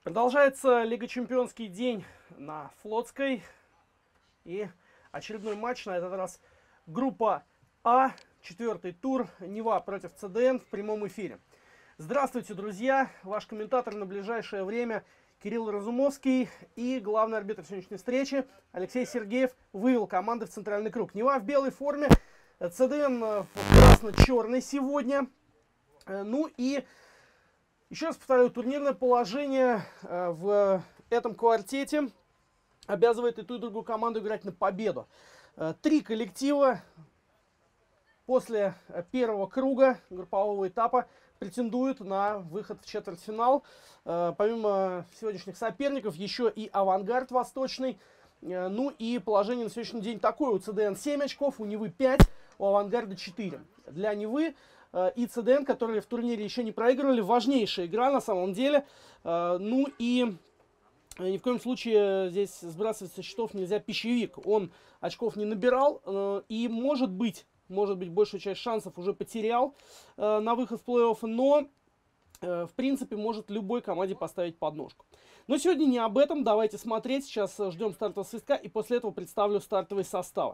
Продолжается Лига Чемпионский день на Флотской. И очередной матч, на этот раз группа А, четвертый тур, Нева против ЦДН в прямом эфире. Здравствуйте, друзья! Ваш комментатор на ближайшее время Кирилл Разумовский и главный арбитр сегодняшней встречи Алексей Сергеев вывел команды в центральный круг. Нева в белой форме, ЦДН в красно-черной сегодня. Ну и еще раз повторю, турнирное положение в этом квартете обязывает и ту, и другую команду играть на победу. Три коллектива после первого круга группового этапа претендуют на выход в четвертьфинал. Помимо сегодняшних соперников, еще и «Авангард» Восточный. Ну и положение на сегодняшний день такое. У ЦДН 7 очков, у Невы 5, у «Авангарда» 4. Для Невы и ЦДН, которые в турнире еще не проигрывали, важнейшая игра на самом деле. Ну и ни в коем случае здесь сбрасывать со счетов нельзя пищевик. Он очков не набирал и может быть большую часть шансов уже потерял на выход в плей-офф, но в принципе может любой команде поставить подножку. Но сегодня не об этом, давайте смотреть. Сейчас ждем стартового свистка и после этого представлю стартовые составы.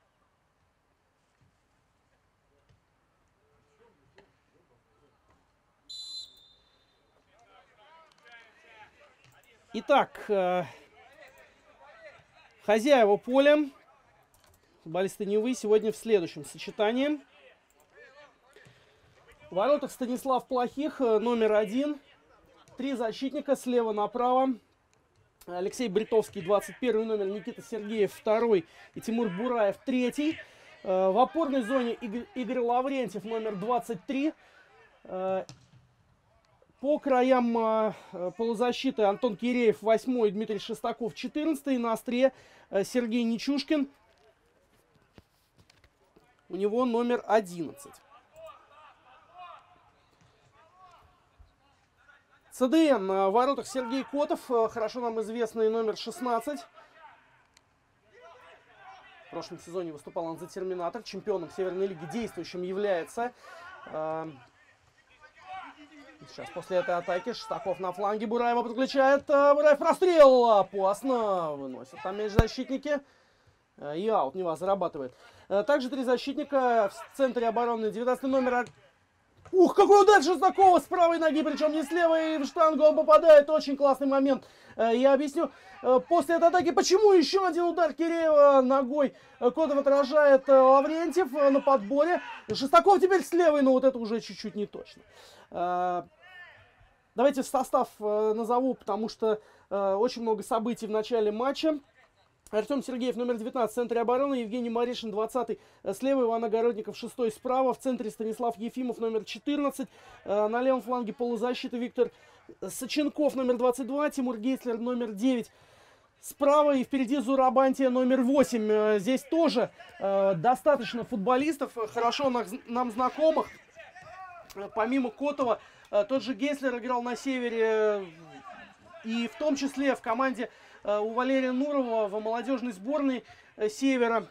Итак, хозяева поля, футболисты Невы, сегодня в следующем сочетании. В воротах Станислав Плохих, номер 1. Три защитника слева направо. Алексей Бритовский, 21 номер, Никита Сергеев, 2 и Тимур Бураев, 3. В опорной зоне Игорь Лаврентьев, номер 23. По краям полузащиты Антон Киреев, 8, Дмитрий Шестаков, 14. На острие Сергей Нечушкин. У него номер 11. ЦДН в воротах Сергей Котов, хорошо нам известный номер 16. В прошлом сезоне выступал он за «Терминатор», чемпионом Северной лиги действующим является. Сейчас после этой атаки Шестаков на фланге, Бураева подключает. Бураев прострел, опасно, выносят там мяч защитники. И аут, Нева зарабатывает. Также три защитника в центре обороны. 19 номер. Ух, какой удар Шестакова с правой ноги, причем не с левой, и в штангу он попадает. Очень классный момент. Я объясню после этой атаки, почему еще один удар Киреева ногой. Котов отражает Лаврентьев на подборе. Шестаков теперь с левой, но вот это уже чуть-чуть не точно. Давайте состав назову, потому что очень много событий в начале матча. Артем Сергеев, номер 19, в центре обороны. Евгений Маришин, 20 слева. Иван Огородников, 6 справа. В центре Станислав Ефимов, номер 14. На левом фланге полузащиты Виктор Саченков, номер 22. Тимур Гейслер, номер 9. Справа и впереди Зурабантия, номер 8. Здесь тоже достаточно футболистов, хорошо нам знакомых. Помимо Котова, тот же Гейслер играл на севере. И в том числе в команде у Валерия Нурова в молодежной сборной Севера.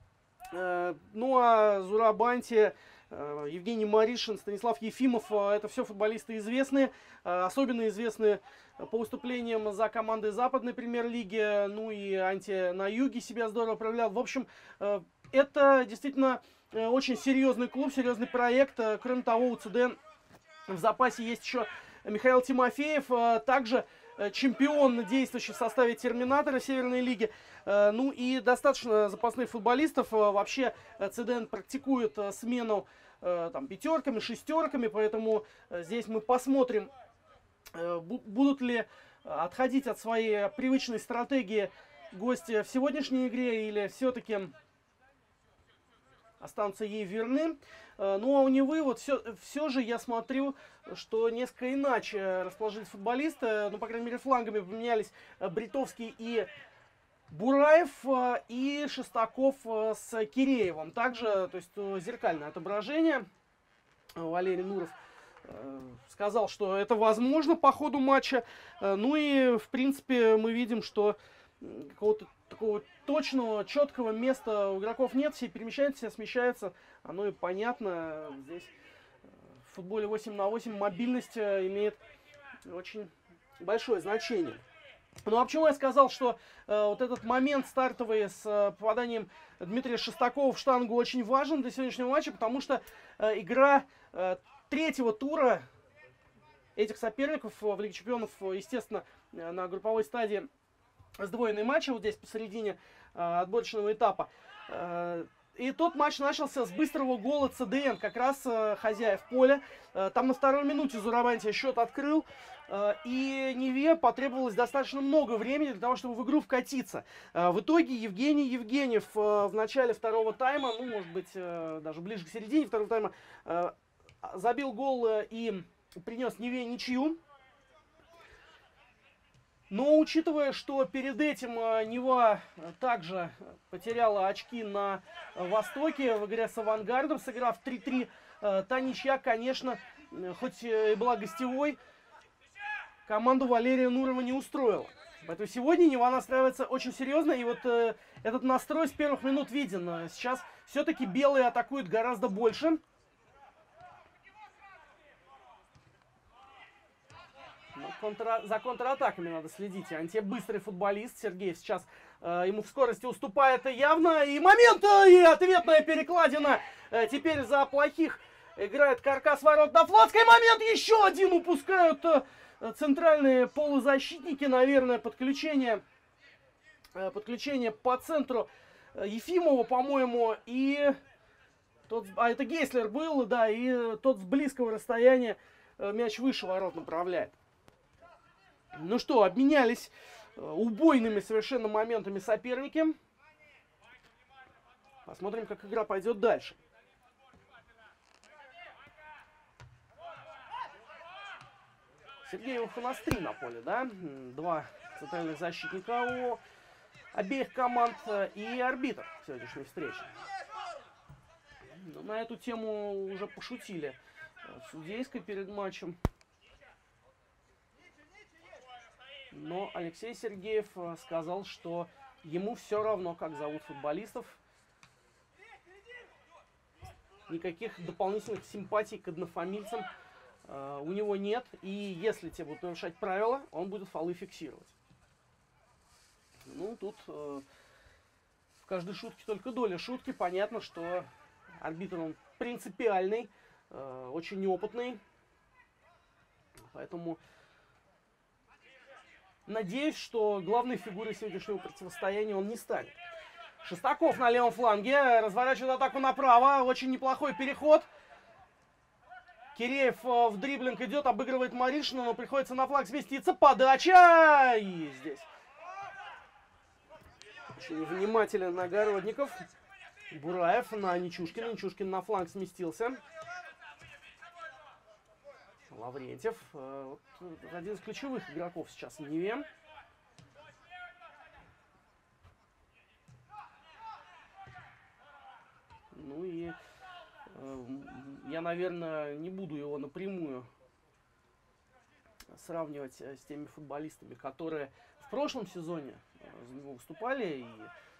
Ну а Зурабантия, Евгений Маришин, Станислав Ефимов, это все футболисты известные. Особенно известные по выступлениям за командой Западной премьер-лиги. Ну и Анти на юге себя здорово проявлял. В общем, это действительно очень серьезный клуб, серьезный проект. Кроме того, у ЦДН в запасе есть еще Михаил Тимофеев, также чемпион, действующий в составе «Терминатора» Северной лиги. Ну и достаточно запасных футболистов. Вообще ЦДН практикует смену там, пятерками, шестерками, поэтому здесь мы посмотрим, будут ли отходить от своей привычной стратегии гости в сегодняшней игре или все-таки останутся ей верны. Ну а у Невы вот все же я смотрю, что несколько иначе расположились футболисты. Ну, по крайней мере, флангами поменялись Бритовский и Бураев, и Шестаков с Киреевым. Также, то есть, зеркальное отображение. Валерий Нуров сказал, что это возможно по ходу матча. Ну и, в принципе, мы видим, что какого-то такого точного, четкого места у игроков нет. Все перемещаются, все смещаются. Оно и понятно. Здесь в футболе 8 на 8 мобильность имеет очень большое значение. Ну а почему я сказал, что вот этот момент стартовый с попаданием Дмитрия Шестакова в штангу очень важен для сегодняшнего матча? Потому что игра третьего тура этих соперников в Лиге Чемпионов, естественно, на групповой стадии сдвоенный матч вот здесь посередине отборочного этапа. И тот матч начался с быстрого гола ЦДН, как раз хозяев поля. Там на второй минуте Зурабантия счет открыл. И Неве потребовалось достаточно много времени для того, чтобы в игру вкатиться. В итоге Евгений Евгеньев в начале второго тайма, ну, может быть, даже ближе к середине второго тайма, забил гол и принес Неве ничью. Но учитывая, что перед этим Нева также потеряла очки на Востоке в игре с Авангардом, сыграв 3-3, та ничья, конечно, хоть и была гостевой, команду Валерия Нурова не устроила. Поэтому сегодня Нева настраивается очень серьезно, и вот этот настрой с первых минут виден. Сейчас все-таки белые атакуют гораздо больше. За контратаками надо следить. Антье быстрый футболист. Сергеев сейчас ему в скорости уступает явно. И момент, и ответная перекладина. Теперь за плохих играет каркас ворот на Флотской. Момент, еще один упускают центральные полузащитники. Наверное, подключение по центру Ефимова, по-моему. И тот, это Гейслер был, да, и тот с близкого расстояния мяч выше ворот направляет. Ну что, обменялись убойными совершенно моментами соперники. Посмотрим, как игра пойдет дальше. Сергеев у нас 3 на поле, да? 2 центральных защитника у обеих команд и арбитр сегодняшней встречи. Но на эту тему уже пошутили в судейской перед матчем. Но Алексей Сергеев сказал, что ему все равно, как зовут футболистов. Никаких дополнительных симпатий к однофамильцам у него нет. И если те будут нарушать правила, он будет фолы фиксировать. Ну, тут в каждой шутке только доля шутки. Понятно, что арбитр он принципиальный, очень опытный. Поэтому надеюсь, что главной фигурой сегодняшнего противостояния он не станет. Шестаков на левом фланге разворачивает атаку направо. Очень неплохой переход. Киреев в дриблинг идет, обыгрывает Маришина, но приходится на фланг сместиться. Подача! И здесь очень внимателен Огородников. Бураев на Нечушкина. Нечушкин на фланг сместился. Лаврентьев. Вот, один из ключевых игроков сейчас в Неве. Ну и я, наверное, не буду его напрямую сравнивать с теми футболистами, которые в прошлом сезоне за него выступали. И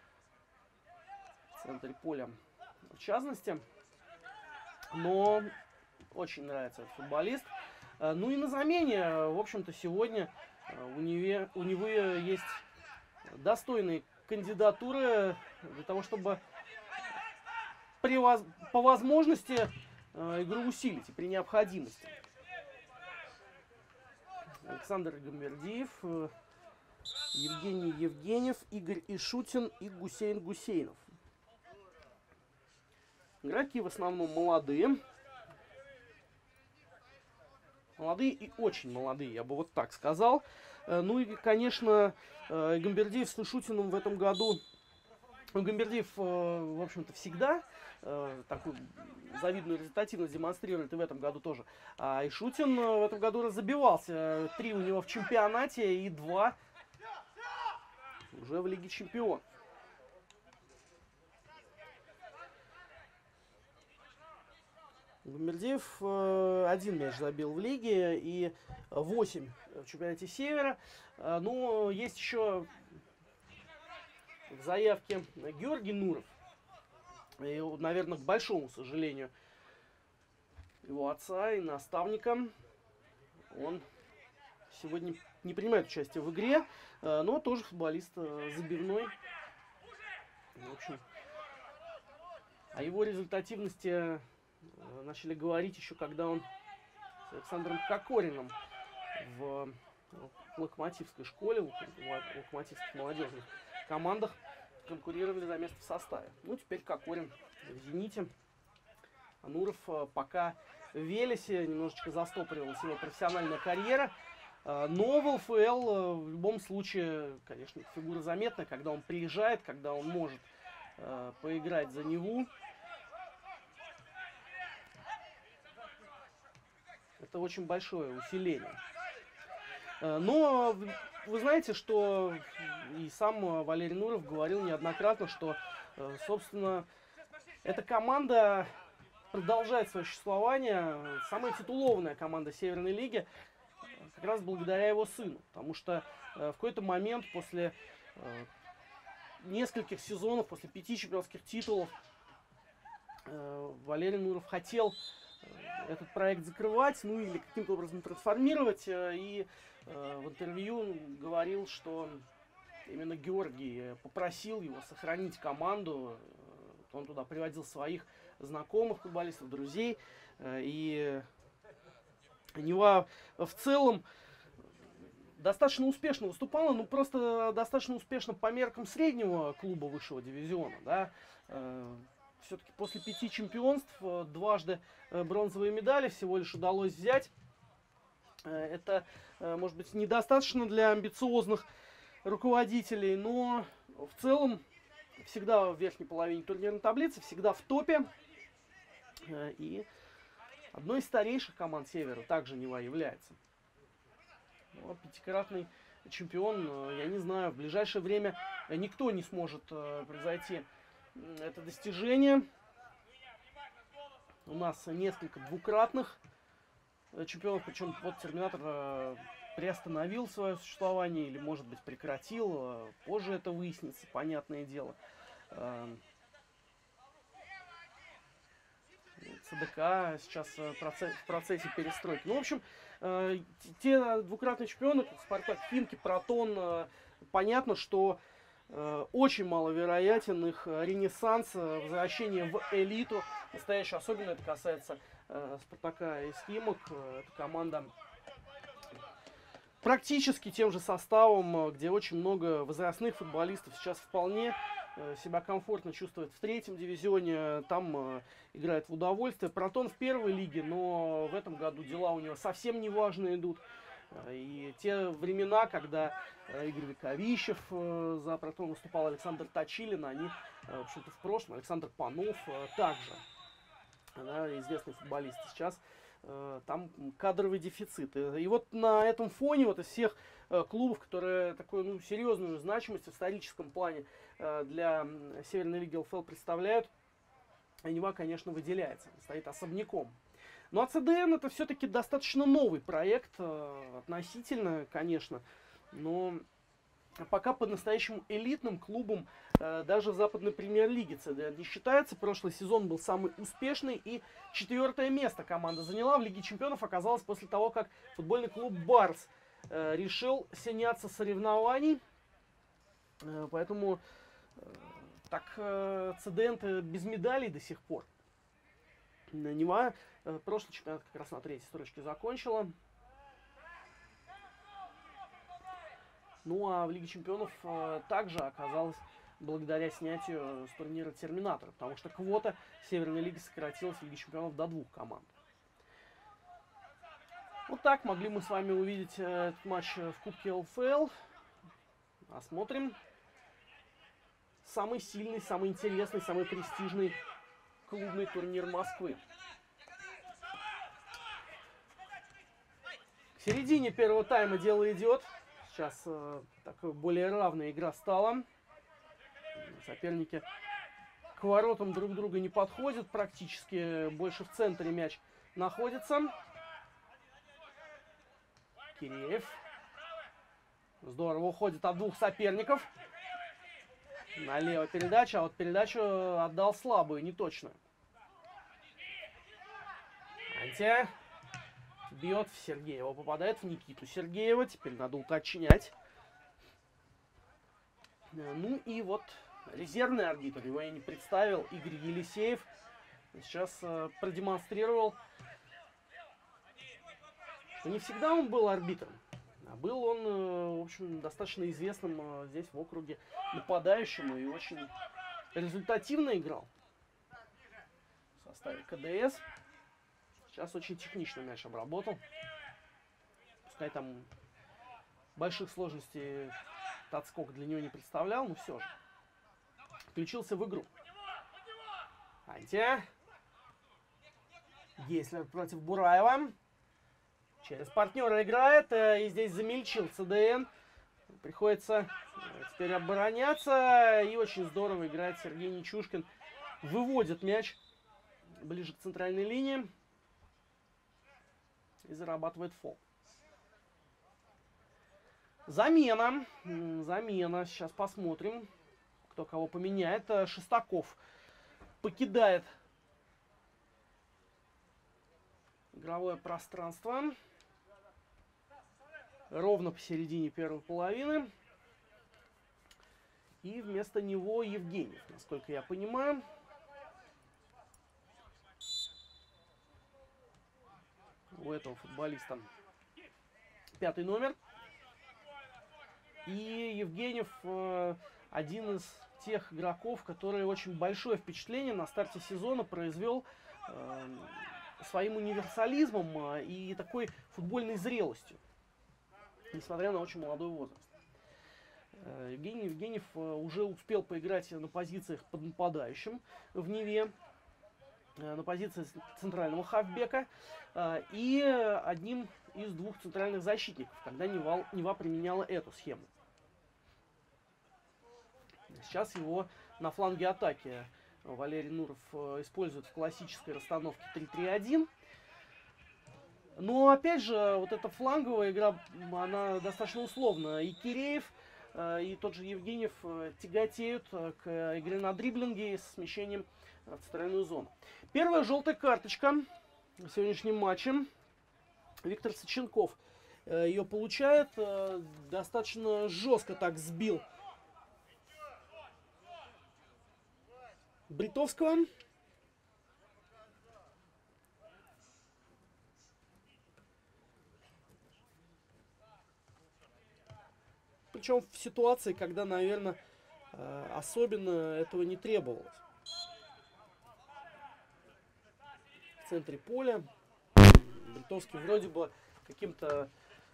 в центре поля в частности. Но очень нравится этот футболист. Ну и на замене, в общем-то, сегодня у Невы есть достойные кандидатуры для того, чтобы по возможности игру усилить и при необходимости. Александр Гамбердиев, Евгений Евгеньев, Игорь Ишутин и Гусейн Гусейнов. Игроки в основном молодые. Молодые и очень молодые, я бы вот так сказал. Ну и, конечно, Гамбердиев с Ишутиным в этом году... Гамбердиев, в общем-то, всегда такую завидную результативность демонстрирует, и в этом году тоже. А Ишутин в этом году разобивался. 3 у него в чемпионате и 2 уже в Лиге Чемпионов. Гамбердиев 1 мяч забил в Лиге и 8 в чемпионате Севера. Но есть еще в заявке Георгий Нуров. И, наверное, к большому сожалению его отца и наставника, он сегодня не принимает участие в игре, но тоже футболист забивной. В общем, о его результативности начали говорить еще, когда он с Александром Кокориным в локомотивской школе, в локомотивских молодежных командах конкурировали за место в составе. Ну, теперь Кокорин в «Зените». Ануров пока в «Велесе», немножечко застопорилась его профессиональная карьера. Но в ЛФЛ в любом случае, конечно, фигура заметная, когда он приезжает, когда он может поиграть за Неву. Это очень большое усиление. Но вы знаете, что и сам Валерий Нуров говорил неоднократно, что, собственно, эта команда продолжает свое существование, самая титулованная команда Северной лиги, как раз благодаря его сыну. Потому что в какой-то момент после нескольких сезонов, после 5 чемпионских титулов, Валерий Нуров хотел этот проект закрывать, ну или каким-то образом трансформировать. И в интервью говорил, что именно Георгий попросил его сохранить команду. Он туда приводил своих знакомых футболистов, друзей. И Нева в целом достаточно успешно выступала, ну просто достаточно успешно по меркам среднего клуба высшего дивизиона. Да? Все-таки после 5 чемпионств, дважды бронзовые медали всего лишь удалось взять. Это, может быть, недостаточно для амбициозных руководителей, но в целом всегда в верхней половине турнирной таблицы, всегда в топе. И одной из старейших команд Севера также Нева является. Ну, пятикратный чемпион, я не знаю, в ближайшее время никто не сможет превзойти это достижение. У нас несколько двукратных чемпионов, причем вот Терминатор приостановил свое существование или, может быть, прекратил. Позже это выяснится, понятное дело. ЦДК сейчас в процессе перестройки. Ну, в общем, те двукратные чемпионы, как Спартак, Химки, Протон, понятно, что очень маловероятен их ренессанс, возвращение в элиту. Настоящую, особенно это касается Спартака и Химок. Это команда практически тем же составом, где очень много возрастных футболистов. Сейчас вполне себя комфортно чувствует в третьем дивизионе. Там играет в удовольствие. Протон в первой лиге, но в этом году дела у него совсем не важные идут. И те времена, когда Игорь Вековищев за Протон выступал, Александр Точилин, они, в общем-то, в прошлом. Александр Панов также, да, известный футболист. Сейчас там кадровый дефицит. И вот на этом фоне вот из всех клубов, которые такую серьезную значимость в историческом плане для Северной лиги ЛФЛ представляют, Нева, конечно, выделяется, стоит особняком. Ну а ЦДН это все-таки достаточно новый проект, относительно, конечно, но пока по-настоящему элитным клубом даже в западной премьер-лиге ЦДН не считается. Прошлый сезон был самый успешный, и 4-е место команда заняла в Лиге чемпионов, оказалось после того, как футбольный клуб «Барс» решил сняться с соревнований. Поэтому так ЦДН без медалей до сих пор. Нева прошлый чемпионат как раз на 3-й строчке закончила. Ну а в Лиге чемпионов также оказалось благодаря снятию с турнира Терминатора, потому что квота Северной лиги сократилась в Лиге чемпионов до 2 команд. Вот так могли мы с вами увидеть этот матч в Кубке ЛФЛ. Посмотрим. Самый сильный, самый интересный, самый престижный клубный турнир Москвы. К середине первого тайма дело идет. Сейчас такая более равная игра стала. Соперники к воротам друг друга не подходят. Практически больше в центре мяч находится. Киреев. Здорово уходит от 2 соперников. Налево передача, а вот передачу отдал слабую, неточную. Антия. бьет в Сергеева, попадает в Никиту Сергеева. Теперь надо уточнять. Ну и вот резервный арбитр, его я не представил, Игорь Елисеев. Сейчас продемонстрировал, что не всегда он был арбитром. А был он, в общем, достаточно известным здесь в округе нападающим и очень результативно играл в составе КДС. Сейчас очень технично мяч обработал. Пускай там больших сложностей отскок для него не представлял, но все же. Включился в игру. Антия. Гейслер против Бураева. Через партнера играет. И здесь замельчил ЦДН. Приходится теперь обороняться. И очень здорово играет Сергей Нечушкин. Выводит мяч ближе к центральной линии. И зарабатывает фол. Замена. Замена. Сейчас посмотрим, кто кого поменяет. Шестаков покидает игровое пространство. Ровно посередине первой половины. И вместо него Евгеньев, насколько я понимаю. У этого футболиста 5-й номер. И Евгеньев один из тех игроков, который очень большое впечатление на старте сезона произвел своим универсализмом и такой футбольной зрелостью, несмотря на очень молодой возраст. Евгений Евгеньев уже успел поиграть на позициях под нападающим в Неве, на позиции центрального хавбека и одним из двух центральных защитников, когда Нева применяла эту схему. Сейчас его на фланге атаки Валерий Нуров использует в классической расстановке 3-3-1. Но опять же, вот эта фланговая игра, она достаточно условна. И Киреев, и тот же Евгеньев тяготеют к игре на дриблинге с смещением в центральную зону. Первая желтая карточка в сегодняшнем матче. Виктор Соченков ее получает. Достаточно жестко так сбил Бритовского. Причем в ситуации, когда, наверное, особенно этого не требовалось. В центре поля Бритовский вроде бы каким-то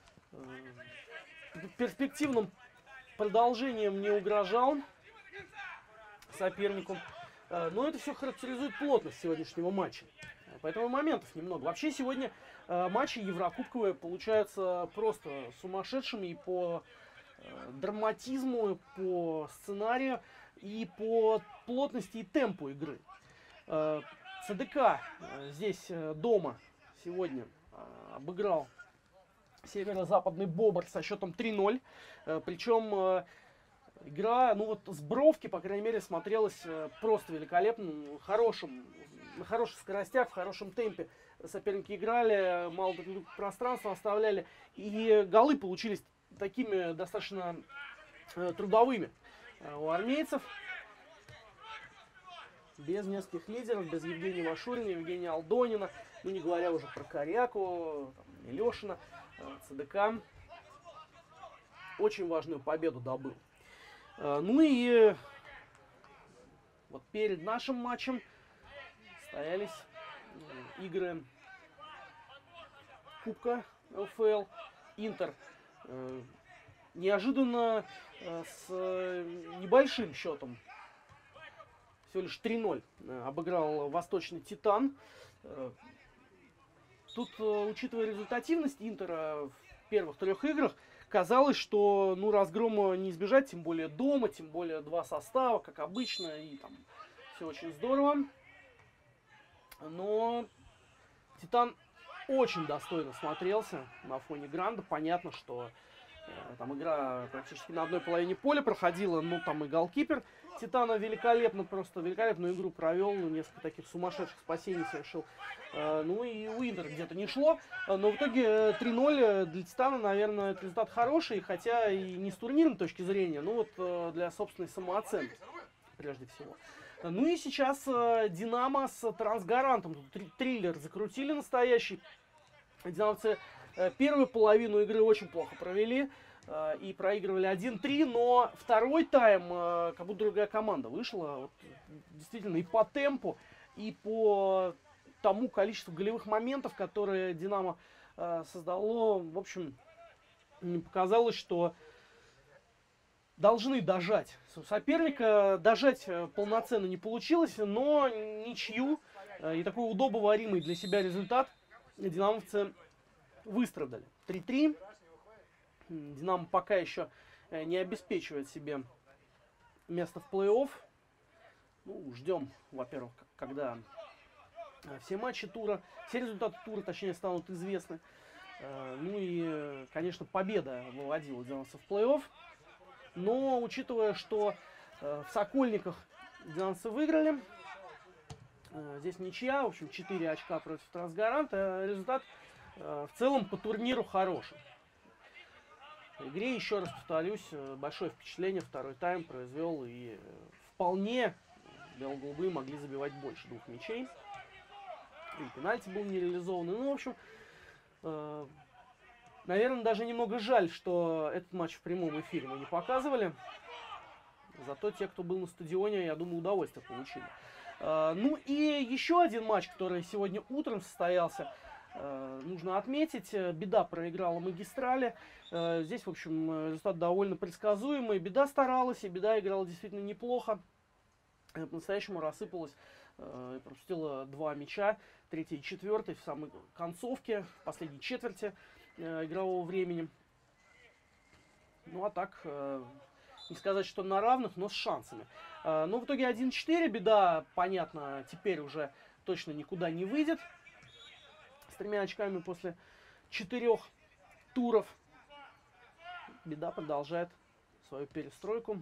перспективным продолжением не угрожал сопернику. Но это все характеризует плотность сегодняшнего матча. Поэтому моментов немного. Вообще сегодня матчи еврокубковые получаются просто сумасшедшими и по драматизму, и по сценарию, и по плотности и темпу игры. ЦДК здесь дома сегодня обыграл северо-западный Бобр со счетом 3-0. Причем игра, ну вот с бровки, по крайней мере, смотрелась просто великолепно. На хороших скоростях, в хорошем темпе соперники играли, мало пространства оставляли. И голы получились такими достаточно трудовыми у армейцев. Без нескольких лидеров, без Евгения Вашурина, Евгения Алдонина. Ну, не говоря уже про Коряку, Илешина. ЦДК очень важную победу добыл. Ну и вот перед нашим матчем состоялись игры Кубка ЛФЛ. Интер неожиданно с небольшим счетом, всего лишь 3-0, обыграл Восточный Титан. Тут, учитывая результативность Интера в первых трех играх, казалось, что ну, разгрома не избежать, тем более дома, тем более два состава, как обычно, и там все очень здорово. Но Титан очень достойно смотрелся на фоне Гранда. Понятно, что Там игра практически на одной половине поля проходила, ну там и голкипер Титана великолепно, просто великолепную игру провел, несколько таких сумасшедших спасений совершил. Ну и у Интера где-то не шло, но в итоге 3-0 для Титана, наверное, это результат хороший, хотя и не с турнирной точки зрения, но вот для собственной самооценки, прежде всего. Ну и сейчас Динамо с Трансгарантом, тут триллер закрутили настоящий. Динамовцы первую половину игры очень плохо провели и проигрывали 1-3, но второй тайм как будто другая команда вышла. Вот, действительно, и по темпу, и по тому количеству голевых моментов, которые Динамо создало, в общем, мне показалось, что должны дожать соперника. Дожать полноценно не получилось, но ничью и такой удобоваримый для себя результат динамовцы выстрадали. 3-3. Динамо пока еще не обеспечивает себе место в плей-офф. Ну, ждем, во-первых, когда все матчи тура, все результаты тура, точнее, станут известны. Ну и, конечно, победа выводила динамовцев в плей-офф. Но, учитывая, что в Сокольниках динамовцы выиграли, здесь ничья, в общем, 4 очка против Трансгаранта, результат в целом по турниру хороший. В игре, еще раз повторюсь, большое впечатление второй тайм произвел, и вполне бело-голубые могли забивать больше 2 мячей. И пенальти был не реализован. Ну, в общем, наверное, даже немного жаль, что этот матч в прямом эфире мы не показывали. Зато те, кто был на стадионе, я думаю, удовольствие получили. Ну и еще один матч, который сегодня утром состоялся, нужно отметить. Беда проиграла Магистрали. Здесь, в общем, результат довольно предсказуемый. Беда старалась, и Беда играла действительно неплохо. По-настоящему рассыпалась и пропустила 2 мяча, 3-й и 4-й в самой концовке, в последней четверти игрового времени. Ну а так, не сказать, что на равных, но с шансами. Но в итоге 1-4. Беда, понятно, теперь уже точно никуда не выйдет. С 3 очками после 4 туров. Беда продолжает свою перестройку.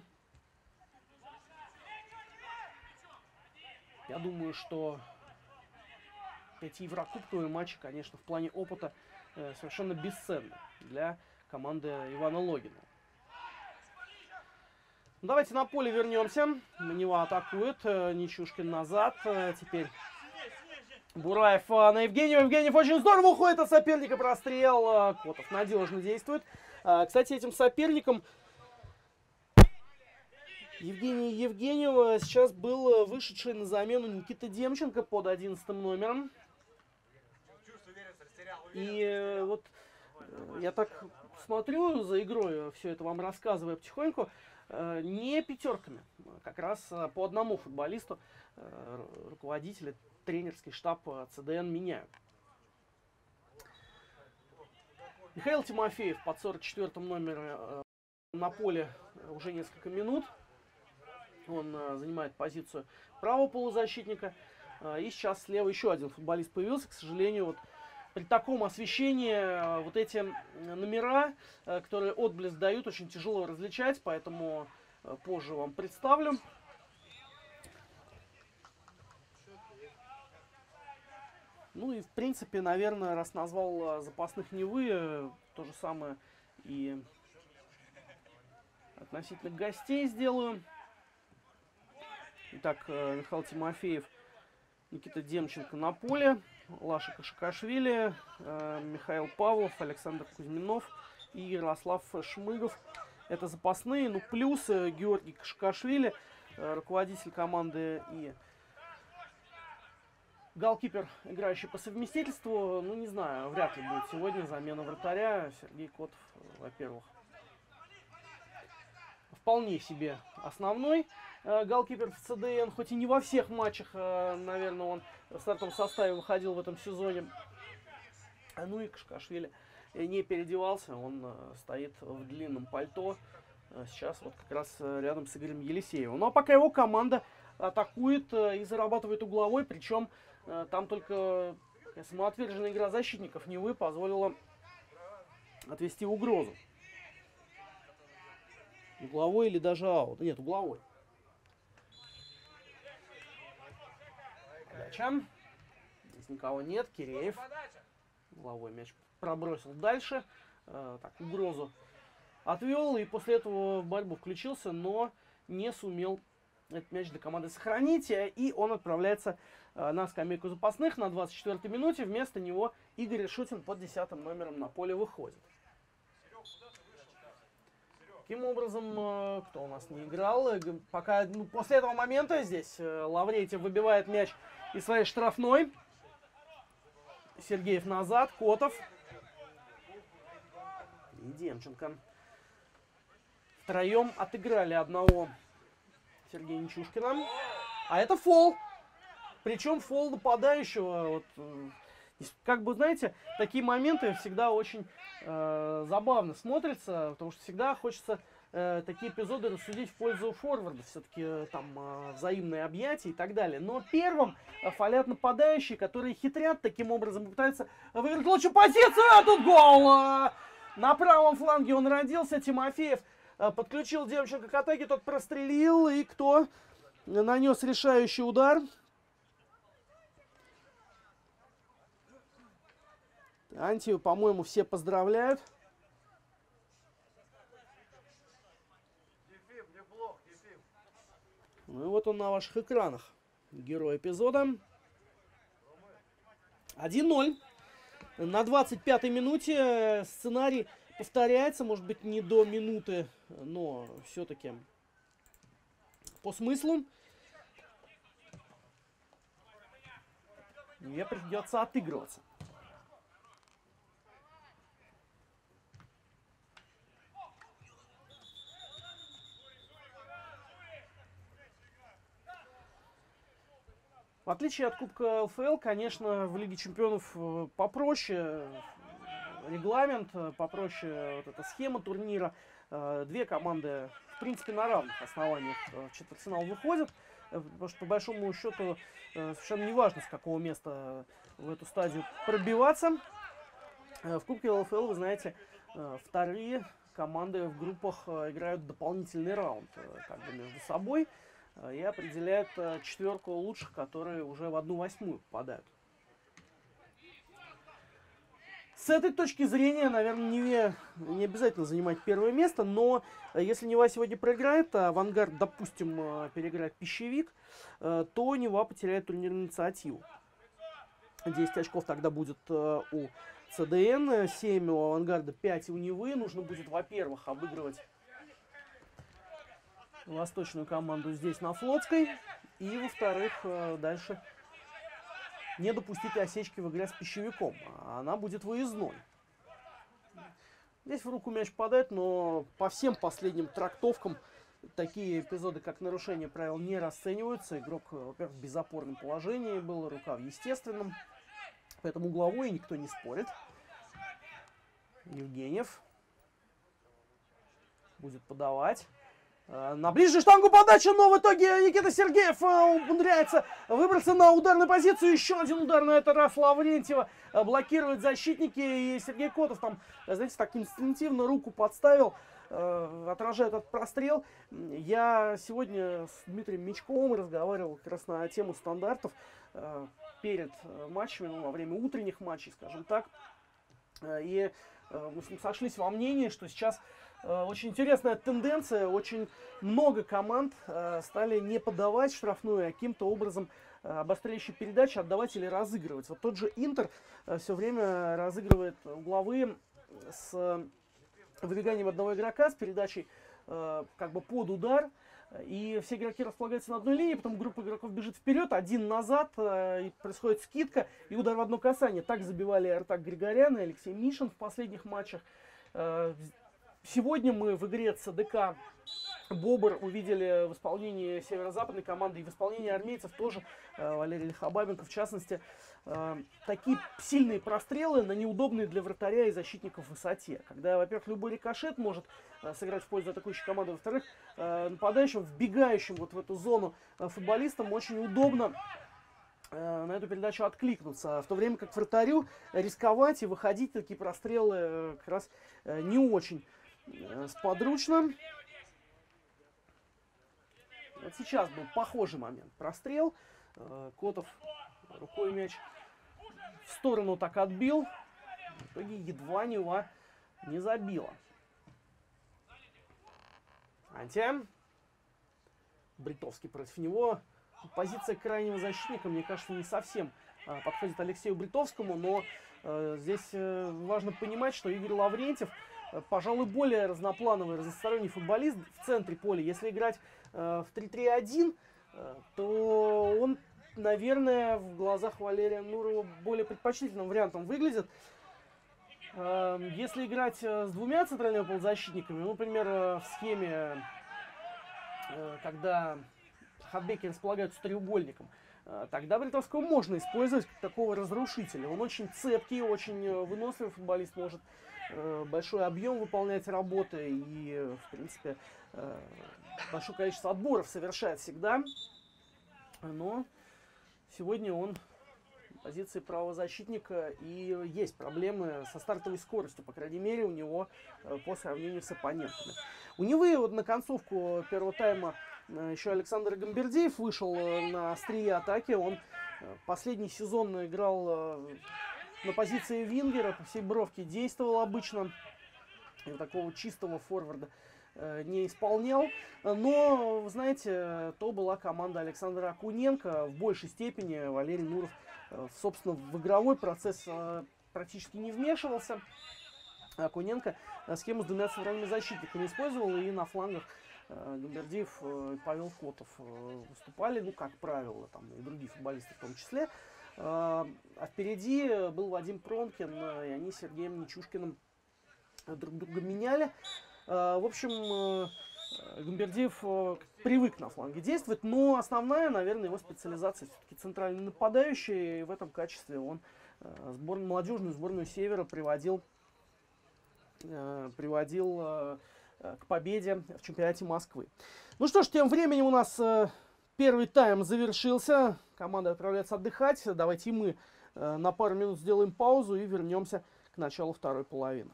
Я думаю, что эти еврокубковые матчи, конечно, в плане опыта совершенно бесценны для команды Ивана Логина. Давайте на поле вернемся. Манева атакует. Нечушкин назад. Теперь Бураев на Евгеньева. Евгеньев очень здорово уходит от соперника. Прострел. Котов надежно действует. Кстати, этим соперником Евгения Евгеньева сейчас был вышедший на замену Никита Демченко под 11 номером. И вот я так смотрю за игрой, все это вам рассказываю потихоньку, не пятерками. Как раз по одному футболисту руководители, тренерский штаб ЦДН меняют. Михаил Тимофеев под 44-м номером на поле уже несколько минут. Он занимает позицию правого полузащитника. И сейчас слева еще один футболист появился. К сожалению, вот при таком освещении вот эти номера, которые отблеск дают, очень тяжело различать. Поэтому позже вам представлю. Ну и в принципе, наверное, раз назвал запасных Невы, то же самое и относительно гостей сделаю. Итак, Михаил Тимофеев, Никита Демченко на поле, Лаша Кашикашвили, Михаил Павлов, Александр Кузьминов и Ярослав Шмыгов. Это запасные, ну плюс Георгий Кашикашвили, руководитель команды и голкипер, играющий по совместительству. Ну не знаю, вряд ли будет сегодня замена вратаря. Сергей Котов, во-первых, вполне себе основной голкипер в ЦДН, хоть и не во всех матчах, наверное, он в стартовом составе выходил в этом сезоне. Ну и Кашикашвили не переодевался, он стоит в длинном пальто, сейчас вот как раз рядом с Игорем Елисеевым. Ну а пока его команда атакует и зарабатывает угловой, причем там только самоотверженная игра защитников Невы позволила отвести угрозу. Угловой или даже аут? Нет, угловой. Подача. Здесь никого нет. Киреев. Угловой мяч пробросил дальше. Так, угрозу отвел. И после этого в борьбу включился, но не сумел этот мяч для команды сохранить. И он отправляется на скамейку запасных на 24-й минуте. Вместо него Игорь Шутин под 10-м номером на поле выходит. Таким образом, кто у нас не играл, пока после этого момента здесь Лаврентьев выбивает мяч из своей штрафной. Сергеев назад, Котов и Демченко. Втроем отыграли одного Сергея Нечушкина. А это фол. Причем фол нападающего. Вот, как бы, знаете, такие моменты всегда очень забавно смотрятся, потому что всегда хочется такие эпизоды рассудить в пользу форварда. Все-таки там взаимные объятия и так далее. Но первым фалят нападающие, которые хитрят таким образом и пытаются выиграть лучшую позицию. А тут гол! На правом фланге он родился. Тимофеев подключил Демченко к атаке. Тот прострелил. И кто нанес решающий удар? Антию, по-моему, все поздравляют. Ну и вот он на ваших экранах. Герой эпизода. 1-0. На 25-й минуте сценарий повторяется. Может быть, не до минуты, но все-таки по смыслу. Мне придется отыгрываться. В отличие от Кубка ЛФЛ, конечно, в Лиге Чемпионов попроще регламент, попроще вот эта схема турнира. Две команды, в принципе, на равных основаниях в четвертьфинал выходят. Потому что, по большому счету, совершенно не важно, с какого места в эту стадию пробиваться. В Кубке ЛФЛ, вы знаете, вторые команды в группах играют дополнительный раунд как бы между собой. И определяет четверку лучших, которые уже в 1/8 попадают. С этой точки зрения, наверное, Неве не обязательно занимать первое место, но если Нева сегодня проиграет, а Авангард, допустим, переиграет Пищевик, то Нева потеряет турнирную инициативу. 10 очков тогда будет у ЦДН, 7 у Авангарда, 5 у Невы. Нужно будет, во-первых, обыгрывать восточную команду здесь на Флотской. И, во-вторых, дальше не допустить осечки в игре с Пищевиком. Она будет выездной. Здесь в руку мяч попадает, но по всем последним трактовкам такие эпизоды, как нарушение правил, не расцениваются. Игрок, во-первых, в безопорном положении был, рука в естественном. Поэтому угловой никто не спорит. Евгеньев будет подавать. На ближнюю штангу подача, но в итоге Никита Сергеев умудряется выбраться на ударную позицию. Еще один удар, на этот раз Лаврентьева блокирует защитники. И Сергей Котов там, знаете, так инстинктивно руку подставил, отражает этот прострел. Я сегодня с Дмитрием Мечковым разговаривал как раз на тему стандартов перед матчами, ну, во время утренних матчей, скажем так. И мы с ним сошлись во мнении, что сейчас очень интересная тенденция. Очень много команд стали не подавать штрафную, а каким-то образом обостряющие передачи отдавать или разыгрывать. Вот тот же Интер все время разыгрывает угловые с выбеганием одного игрока, с передачей как бы под удар. И все игроки располагаются на одной линии, потом группа игроков бежит вперед, один назад, и происходит скидка и удар в одно касание. Так забивали Артак Григорян и Алексей Мишин в последних матчах. Сегодня мы в игре ЦДК Бобр увидели в исполнении северо-западной команды и в исполнении армейцев тоже, Валерий Лихобабенко в частности, такие сильные прострелы на неудобные для вратаря и защитников высоте. Когда, во-первых, любой рикошет может сыграть в пользу атакующей команды, во-вторых, нападающим, вбегающим вот в эту зону футболистам очень удобно на эту передачу откликнуться, в то время как вратарю рисковать и выходить такие прострелы как раз не очень сподручно. Вот сейчас был похожий момент. Прострел. Котов рукой мяч в сторону так отбил. В итоге едва Нева не забила. Антия. Бритовский против него. Позиция крайнего защитника, мне кажется, не совсем подходит Алексею Бритовскому, но здесь важно понимать, что Игорь Лаврентьев, пожалуй, более разноплановый, разносторонний футболист в центре поля. Если играть в 3-3-1, то он, наверное, в глазах Валерия Нурова более предпочтительным вариантом выглядит. Если играть с двумя центральными полузащитниками, например, в схеме, когда хавбеки располагаются треугольником, тогда Бритовского можно использовать как такого разрушителя. Он очень цепкий, очень выносливый футболист, может большой объем выполнять работы и, в принципе, большое количество отборов совершает всегда. Но сегодня он в позиции правозащитника, и есть проблемы со стартовой скоростью, по крайней мере, у него по сравнению с оппонентами. У Невы вот на концовку первого тайма еще Александр Гамбердиев вышел на острие атаки. Он последний сезон играл на позиции вингера, по всей бровке действовал обычно. Такого чистого форварда не исполнял. Но, вы знаете, то была команда Александра Акуненко. В большей степени Валерий Нуров, собственно, в игровой процесс практически не вмешивался. Акуненко схему с двумя центральными защитниками использовал, и на флангах Гамбердиев и Павел Котов выступали, ну, как правило, там и другие футболисты в том числе. А впереди был Вадим Пронкин, и они с Сергеем Нечушкиным друг друга меняли. В общем, Гамбердиев привык на фланге действовать, но основная, наверное, его специализация все-таки центральный нападающий, и в этом качестве он молодежную сборную Севера приводил к победе в чемпионате Москвы. Ну что ж, тем временем у нас первый тайм завершился. Команда отправляется отдыхать. Давайте мы на пару минут сделаем паузу и вернемся к началу второй половины.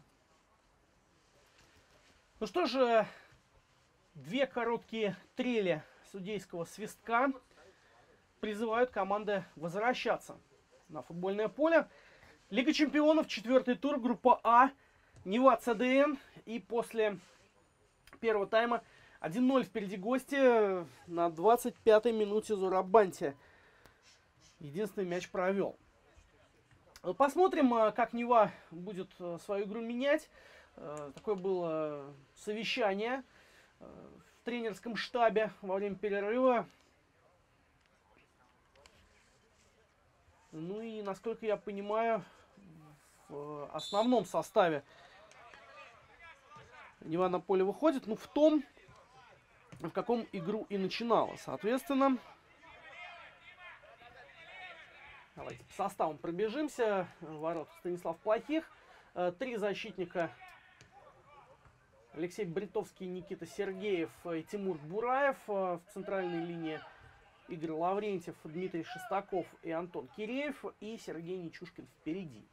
Ну что же, две короткие трели судейского свистка призывают команды возвращаться на футбольное поле. Лига чемпионов, 4-й тур, группа А. Нева ЦДН. И после первого тайма 1-0 впереди гости. На 25-й минуте Зурабанти единственный мяч провел. Посмотрим, как Нева будет свою игру менять. Такое было совещание в тренерском штабе во время перерыва. Ну и, насколько я понимаю, в основном составе Нева на поле выходит, ну, в том, в каком игру и начинала. Соответственно, давайте по составам пробежимся. Ворот Станислав Плохих. Три защитника: Алексей Бритовский, Никита Сергеев и Тимур Бураев. В центральной линии Игорь Лаврентьев, Дмитрий Шестаков и Антон Киреев. И Сергей Нечушкин впереди.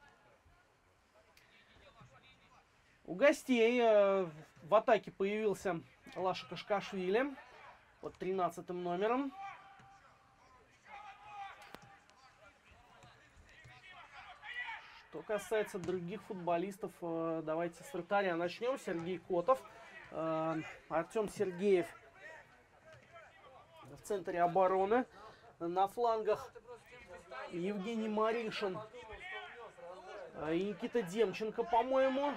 У гостей в атаке появился Лаша Кашкашвили под 13-м номером. Что касается других футболистов, давайте с вратаря начнем. Сергей Котов, Артем Сергеев в центре обороны. На флангах Евгений Маришин и Никита Демченко, по-моему.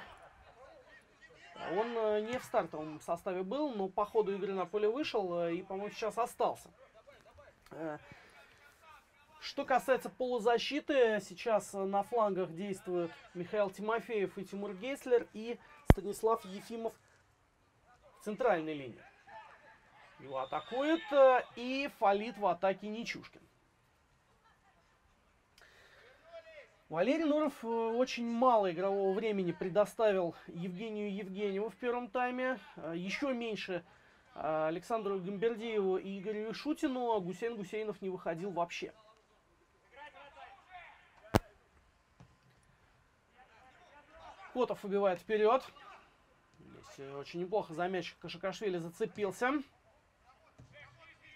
Он не в стартовом составе был, но по ходу игры на поле вышел и, по-моему, сейчас остался. Что касается полузащиты, сейчас на флангах действуют Михаил Тимофеев и Тимур Гейслер, и Станислав Ефимов в центральной линии. Его атакует и фалит в атаке Нечушкин. Валерий Нуров очень мало игрового времени предоставил Евгению Евгеньеву в первом тайме. Еще меньше Александру Гамбердиеву и Игорю Ишутину. А Гусейн Гусейнов не выходил вообще. Котов выбивает вперед. Здесь очень неплохо за мяч Кашакашвили зацепился.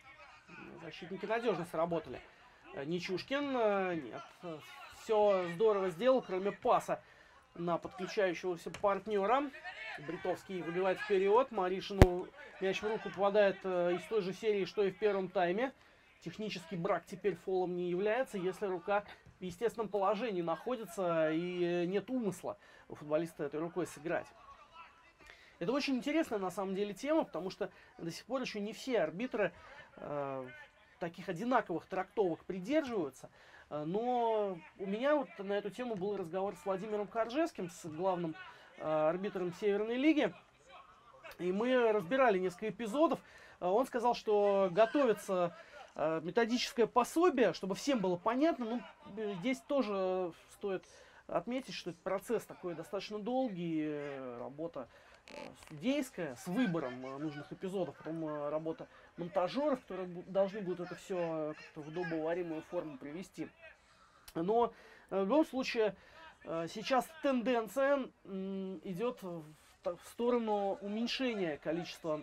защитники надежно сработали. Нечушкин, нет, все здорово сделал, кроме паса на подключающегося партнера. Бритовский выбивает вперед, Маришину мяч в руку попадает из той же серии, что и в первом тайме. Технический брак теперь фолом не является, если рука в естественном положении находится и нет умысла у футболиста этой рукой сыграть. Это очень интересная на самом деле тема, потому что до сих пор еще не все арбитры таких одинаковых трактовок придерживаются. Но у меня вот на эту тему был разговор с Владимиром Коржевским, с главным арбитром Северной лиги. И мы разбирали несколько эпизодов. Он сказал, что готовится методическое пособие, чтобы всем было понятно. Ну, здесь тоже стоит отметить, что этот процесс такой достаточно долгий, работа судейская, с выбором нужных эпизодов, потом работа монтажеров, которые должны будут это все как-то в удобоваримую форму привести. Но в любом случае сейчас тенденция идет в сторону уменьшения количества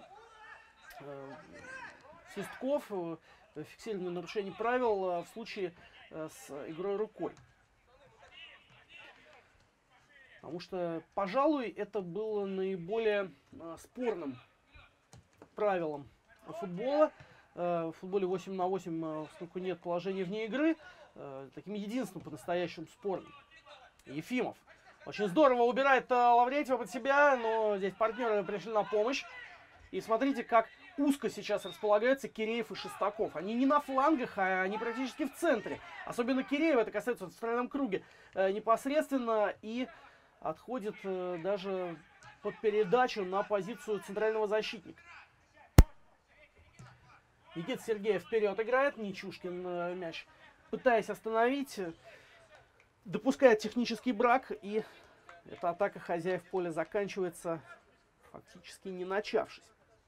свистков, фиксирования нарушений правил в случае с игрой рукой. Потому что, пожалуй, это было наиболее спорным правилом футбола. В футболе 8 на 8, поскольку нет положения вне игры, таким единственным по-настоящему спорным. Ефимов очень здорово убирает Лаврентьева под себя, но здесь партнеры пришли на помощь. И смотрите, как узко сейчас располагаются Киреев и Шестаков. Они не на флангах, а они практически в центре. Особенно Киреева, это касается в центральном круге непосредственно, и отходит даже под передачу на позицию центрального защитника. Никита Сергеев вперед играет, Нечушкин мяч пытаясь остановить, допускает технический брак, и эта атака хозяев поля заканчивается, фактически не начавшись.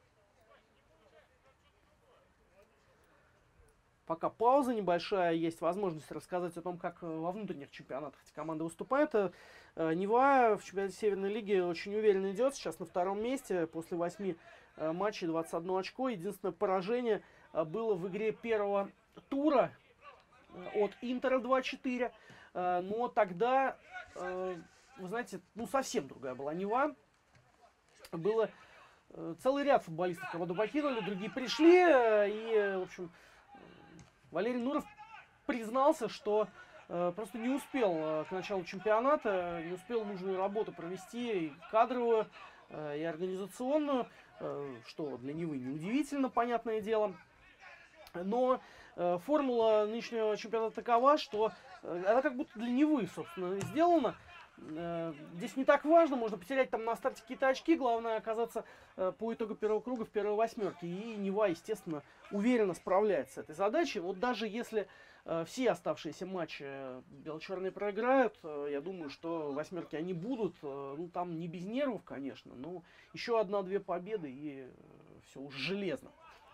Пока пауза небольшая, есть возможность рассказать о том, как во внутренних чемпионатах эти команды выступают. Нева в чемпионате Северной лиги очень уверенно идет, сейчас на втором месте, после 8 матчей 21 очко. Единственное поражение было в игре первого тура от Интера 2-4. Но тогда, вы знаете, ну совсем другая была Нева. Было целый ряд футболистов команду покинули, другие пришли. И, в общем, Валерий Нуров признался, что просто не успел к началу чемпионата, не успел нужную работу провести, и кадровую, и организационную, что для Невы неудивительно, понятное дело. Но формула нынешнего чемпионата такова, что она как будто для Невы, собственно, сделана. Здесь не так важно, можно потерять там на старте какие-то очки, главное оказаться по итогу первого круга в первой восьмерке. И Нева, естественно, уверенно справляется с этой задачей. Вот даже если все оставшиеся матчи бело-черные проиграют, я думаю, что восьмерки они будут. Ну, там не без нервов, конечно, но еще одна-две победы, и все уже железно.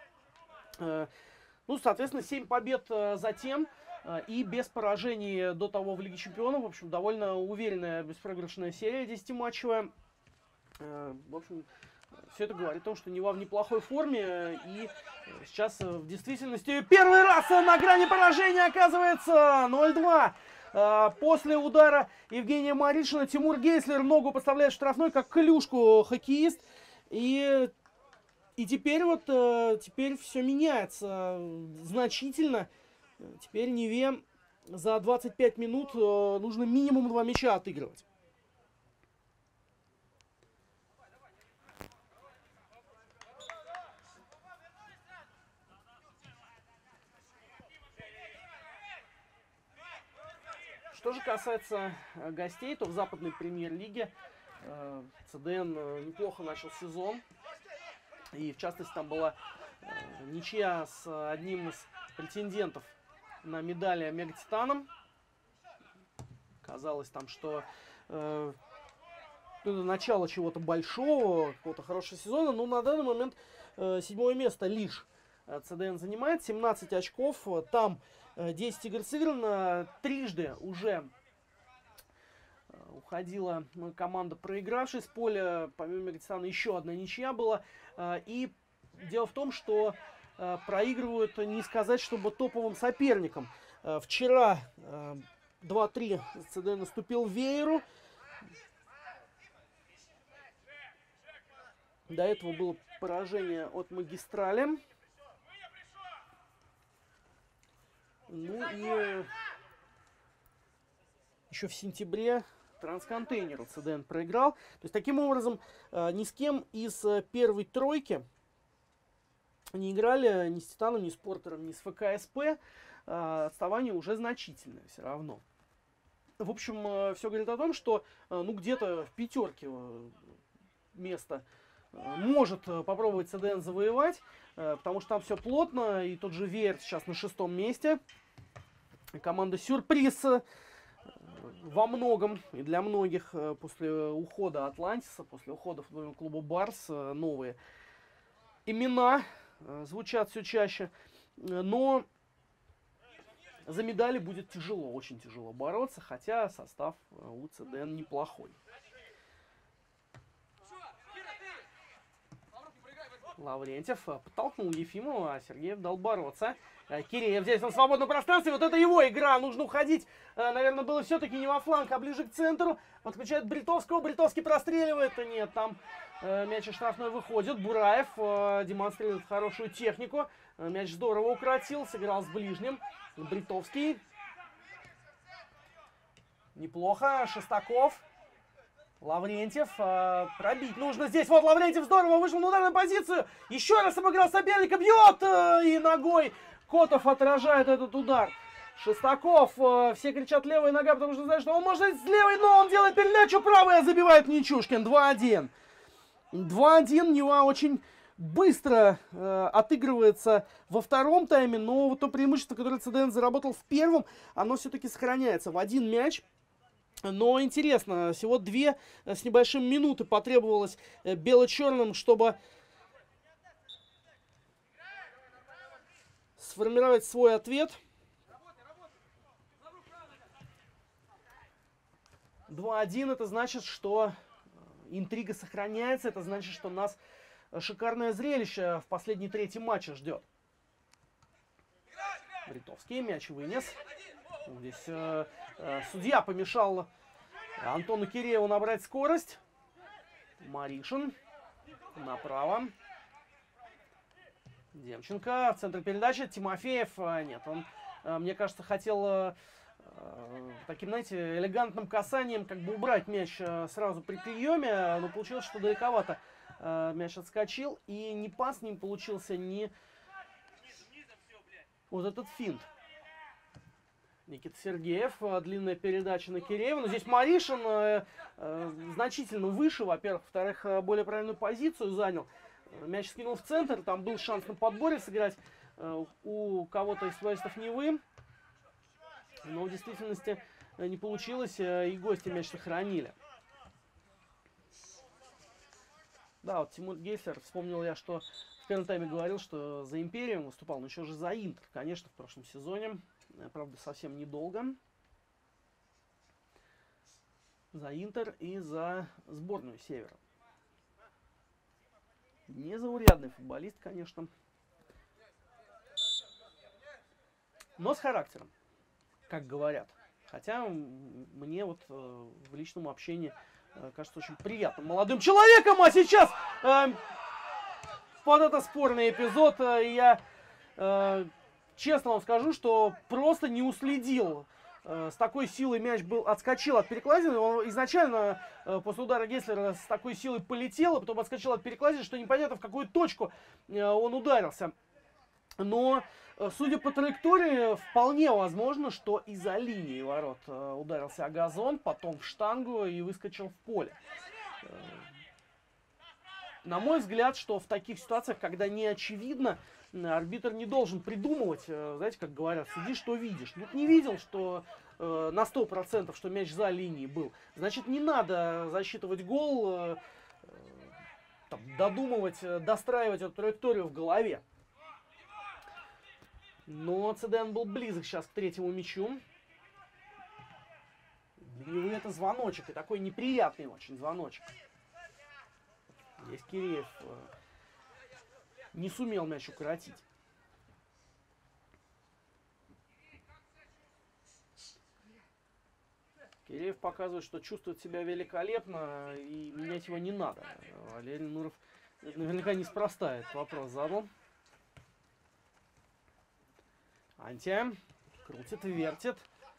Ну, соответственно, 7 побед затем. И без поражений до того в Лиге Чемпионов. В общем, довольно уверенная беспроигрышная серия 10-матчевая. В общем, все это говорит о том, что Нева в неплохой форме. И сейчас в действительности первый раз на грани поражения оказывается 0-2. После удара Евгения Маришина Тимур Гейслер ногу подставляет в штрафной, как клюшку хоккеист. И теперь вот теперь все меняется значительно. Теперь Неве за 25 минут нужно минимум 2 мяча отыгрывать. Что же касается гостей, то в западной премьер-лиге ЦДН неплохо начал сезон. И в частности там была ничья с одним из претендентов на медали Мегатитаном. Казалось там, что это начало чего-то большого, какого-то хорошего сезона. Но на данный момент 7-е место лишь ЦДН занимает. 17 очков. Там 10 игр сыграно. Трижды уже уходила команда, проигравшая с поля. Помимо Мегатитана еще одна ничья была. И дело в том, что проигрывают, не сказать, чтобы топовым соперникам. Вчера 2-3 ЦД наступил вееру. До этого было поражение от Магистрали. Ну и еще в сентябре Трансконтейнеру ЦДН проиграл. То есть, таким образом, ни с кем из первой тройки не играли, ни с Титаном, ни с Портером, ни с ФКСП. Отставание уже значительное все равно. В общем, все говорит о том, что ну, где-то в пятерке место может попробовать ЦДН завоевать, потому что там все плотно, и тот же Веер сейчас на 6-м месте. Команда сюрприз во многом и для многих после ухода Атлантиса, после ухода футбольного клуба Барс, новые имена звучат все чаще, но за медали будет тяжело, очень тяжело бороться, хотя состав у ЦДН неплохой. Лаврентьев подтолкнул Ефимова, а Сергеев дал бороться. Киреев здесь на свободном пространстве. Вот это его игра. Нужно уходить. Наверное, было все-таки не во фланг, а ближе к центру. Подключает Бритовского. Бритовский простреливает. Нет, там мяч и штрафной выходит. Бураев демонстрирует хорошую технику. Мяч здорово укротил. Сыграл с ближним. Бритовский. Неплохо. Шестаков. Лаврентьев, пробить нужно здесь. Вот Лаврентьев здорово вышел на ударную позицию. Еще раз обыграл соперника, бьет и ногой Котов отражает этот удар. Шестаков, все кричат левая нога, потому что знают, что он может с левой, но он делает передачу правой, а забивает Нечушкин. 2-1. 2-1, Нева очень быстро отыгрывается во втором тайме, но вот то преимущество, которое ЦДН заработал в первом, оно все-таки сохраняется в один мяч. Но интересно, всего 2 с небольшим минуты потребовалось бело-черным, чтобы сформировать свой ответ. 2-1 это значит, что интрига сохраняется, это значит, что нас шикарное зрелище в последней трети матча ждет. Бритовский мяч вынес. Здесь судья помешал Антону Кирееву набрать скорость. Маришин направо. Демченко в центр передачи. Тимофеев. Нет, он, мне кажется, хотел таким, знаете, элегантным касанием как бы убрать мяч сразу при приеме. Но получилось, что далековато мяч отскочил. И ни пас не получился, ни вот этот финт. Никита Сергеев, длинная передача на Киреева. Но здесь Маришин значительно выше, во-первых. Во-вторых, более правильную позицию занял. Мяч скинул в центр, там был шанс на подборе сыграть у кого-то из футболистов Невы. Но в действительности не получилось, и гости мяч сохранили. Да, вот Тимур Гейслер, вспомнил я, что в первом тайме говорил, что за Империум выступал, но еще же за Интер, конечно, в прошлом сезоне. Правда, совсем недолго. За Интер и за сборную Севера. Незаурядный футболист, конечно. Но с характером, как говорят. Хотя мне вот в личном общении кажется очень приятным молодым человеком. А сейчас вот это спорный эпизод. Я честно вам скажу, что просто не уследил. С такой силой мяч отскочил от перекладины. Он изначально после удара Гейслера с такой силой полетел, а потом отскочил от перекладины, что непонятно, в какую точку он ударился. Но, судя по траектории, вполне возможно, что из-за линии ворот ударился о газон, потом в штангу и выскочил в поле. На мой взгляд, что в таких ситуациях, когда не очевидно, арбитр не должен придумывать, знаете, как говорят, суди, что видишь. Вот не видел, что на 100%, что мяч за линией был. Значит, не надо засчитывать гол, там, додумывать, достраивать эту траекторию в голове. Но ЦДН был близок сейчас к третьему мячу. Для него это звоночек, и такой неприятный очень звоночек. Здесь Киреев не сумел мяч укоротить. Киреев показывает, что чувствует себя великолепно и менять его не надо. Валерий Нуров наверняка неспроста этот вопрос задал. Антия крутит, вертит.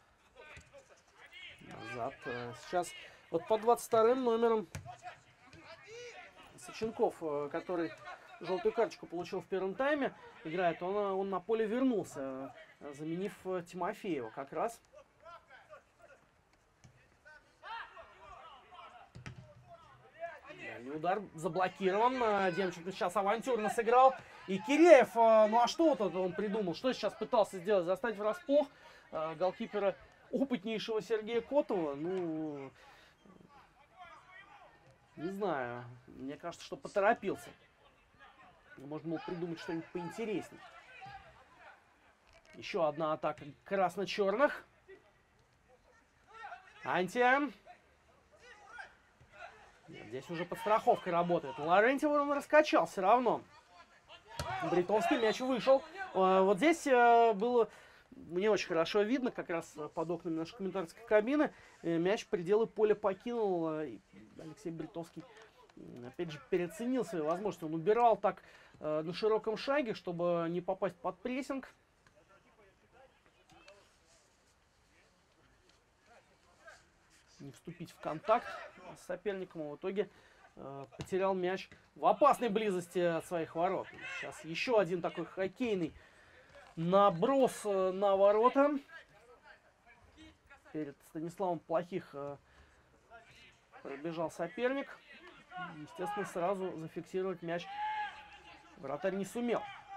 Назад. Сейчас вот по 22-м номером Соченков, который желтую карточку получил в первом тайме, играет. Он на поле вернулся, заменив Тимофеева как раз. Удар заблокирован. Демченко сейчас авантюрно сыграл. И Киреев, ну а что тут он придумал? Что сейчас пытался сделать? Заставить врасплох голкипера опытнейшего Сергея Котова? Ну, не знаю. Мне кажется, что поторопился. Можно было придумать что-нибудь поинтереснее. Еще одна атака красно-черных. Антия. Здесь уже подстраховка работает. Лорентьев он раскачал все равно. Бритовский мяч вышел. Вот здесь было не очень хорошо видно, как раз под окнами нашей комментаторской кабины. Мяч пределы поля покинул. Алексей Бритовский, опять же, переоценил свои возможности. Он убирал так на широком шаге, чтобы не попасть под прессинг. Не вступить в контакт с соперником. В итоге потерял мяч в опасной близости от своих ворот. Сейчас еще один такой хоккейный наброс на ворота. Перед Станиславом Плохих пробежал соперник. Естественно, сразу зафиксировать мяч вратарь не сумел.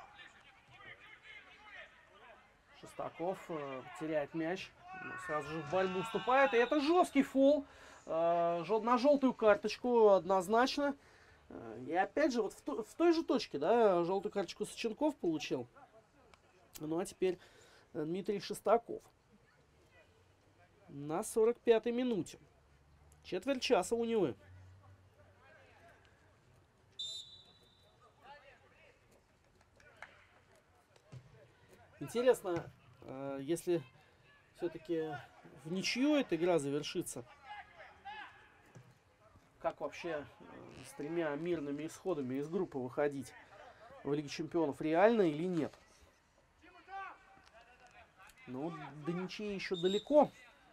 Шестаков теряет мяч. Сразу же в борьбу вступает. И это жесткий фол. На желтую карточку однозначно. И опять же, вот в той же точке, да, желтую карточку Соченков получил. Ну а теперь Дмитрий Шестаков. На 45-й минуте. Четверть часа у него. Интересно, если все-таки в ничью эта игра завершится, как вообще с тремя мирными исходами из группы выходить в Лиге Чемпионов, реально или нет? Ну, до ничьей еще далеко.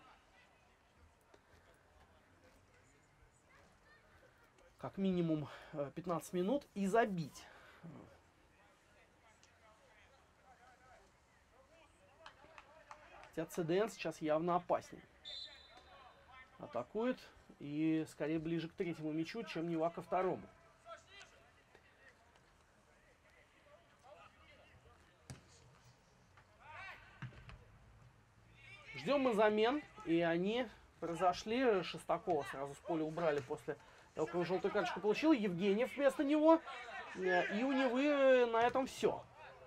Как минимум 15 минут и забить. Хотя ЦДН сейчас явно опаснее. Атакует и скорее ближе к третьему мячу, чем Нева ко второму. Ждем мы замен, и они произошли. Шестакова сразу с поля убрали после того, как он желтую карточку получил. Евгеньев вместо него. И у Невы на этом все.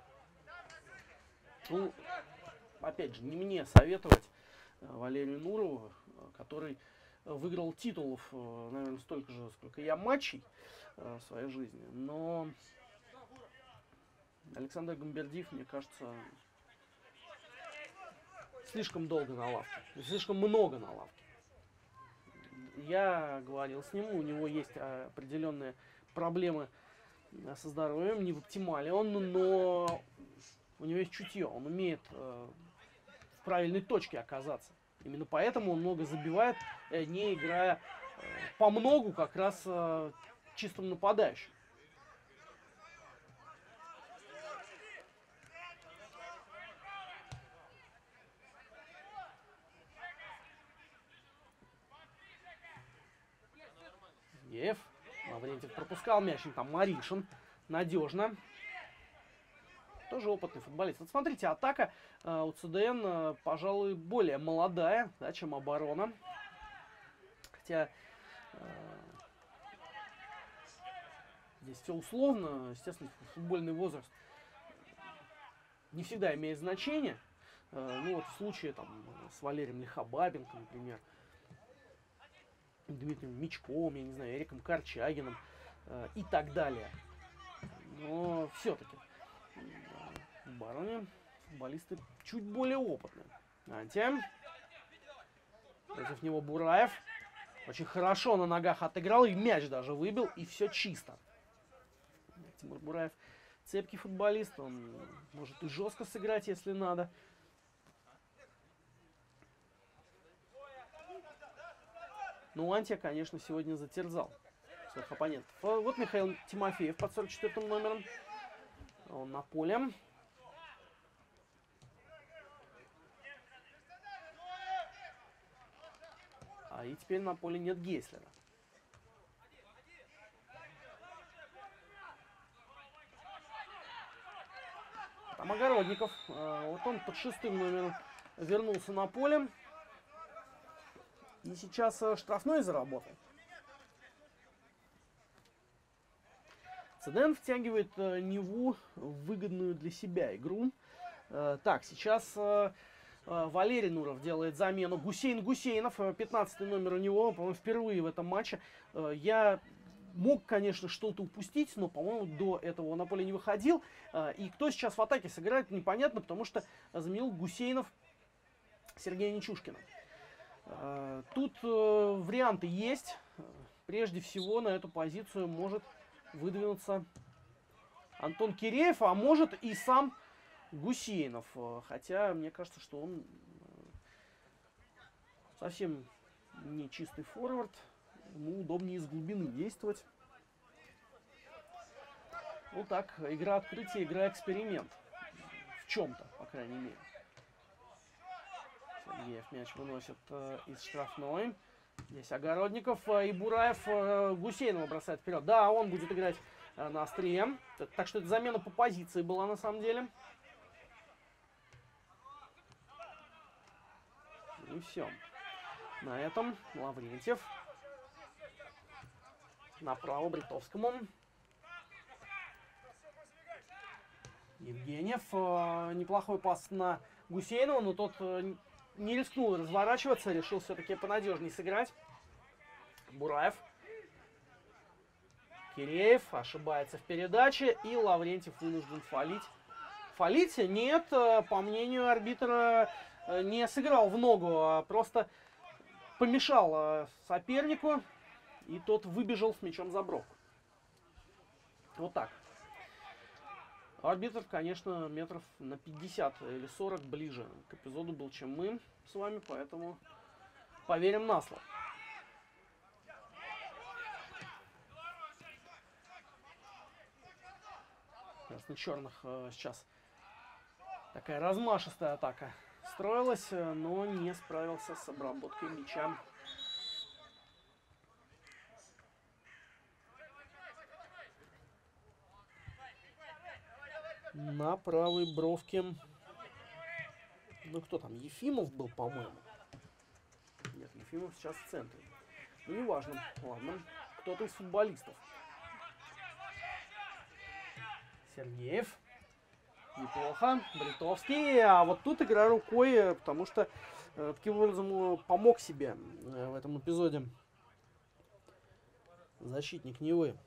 Ну, опять же, не мне советовать Валерию Нурову, который выиграл титулов, наверное, столько же, сколько я матчей в своей жизни. Но Александр Гамбердиев, мне кажется, слишком долго на лавке. Слишком много на лавке. Я говорил с ним, у него есть определенные проблемы со здоровьем, не в оптимале он, но у него есть чутье, он умеет в правильной точке оказаться. Именно поэтому он много забивает, не играя по многу как раз чистым нападающим. Евгеньев. Лаврентьев пропускал мяч, там Маришин. Надежно. Тоже опытный футболист. Вот смотрите, атака у ЦДН, пожалуй, более молодая, да, чем оборона. Хотя здесь все условно. Естественно, футбольный возраст не всегда имеет значение. Ну вот в случае там с Валерием Лихобабенко, например, Дмитрием Мичковым, я не знаю, Эриком Корчагиным и так далее. Но все-таки в обороне футболисты чуть более опытные. Антия. Против него Бураев. Очень хорошо на ногах отыграл, и мяч даже выбил, и все чисто. Тимур Бураев цепкий футболист, он может и жестко сыграть, если надо. Ну, Антия, конечно, сегодня затерзал своих оппонентов. Вот Михаил Тимофеев под 44-м номером. Он на поле. И теперь на поле нет Гейслера. Там Огородников. Вот он под 6-м номером вернулся на поле. И сейчас штрафной заработал. ЦДН втягивает Неву в выгодную для себя игру. Так, сейчас Валерий Нуров делает замену. Гусейн Гусейнов, 15-й номер у него, по-моему, впервые в этом матче. Я мог, конечно, что-то упустить, но, по-моему, до этого он на поле не выходил. И кто сейчас в атаке сыграет, непонятно, потому что заменил Гусейнов Сергея Нечушкина. Тут варианты есть. Прежде всего на эту позицию может выдвинуться Антон Киреев, а может и сам Гусейнов. Хотя мне кажется, что он совсем не чистый форвард. Ему удобнее из глубины действовать. Вот так. Игра открытия, игра эксперимент. В чем-то, по крайней мере. Сергеев мяч выносит из штрафной. Здесь Огородников и Бураев Гусейнова бросает вперед. Да, он будет играть на острие. Так что это замена по позиции была на самом деле. И все. На этом Лаврентьев. Направо Бритовскому. Евгеньев. Неплохой пас на Гусейнова, но тот не рискнул разворачиваться, решил все-таки понадежнее сыграть. Бураев. Киреев ошибается в передаче, и Лаврентьев вынужден фалить. Фалить? Нет, по мнению арбитра, не сыграл в ногу, а просто помешал сопернику, и тот выбежал с мячом за бровку. Вот так. Арбитр, конечно, метров на 50 или 40 ближе к эпизоду был, чем мы с вами, поэтому поверим на слово. Красно-черных сейчас такая размашистая атака строилась, но не справился с обработкой мяча. На правой бровке. Ну, кто там? Ефимов был, по-моему. Нет, Ефимов сейчас в центре. Ну, неважно. Ладно. Кто-то из футболистов. Сергеев. Неплохо. Бритовский. А вот тут игра рукой, потому что таким образом помог себе в этом эпизоде защитник Невы.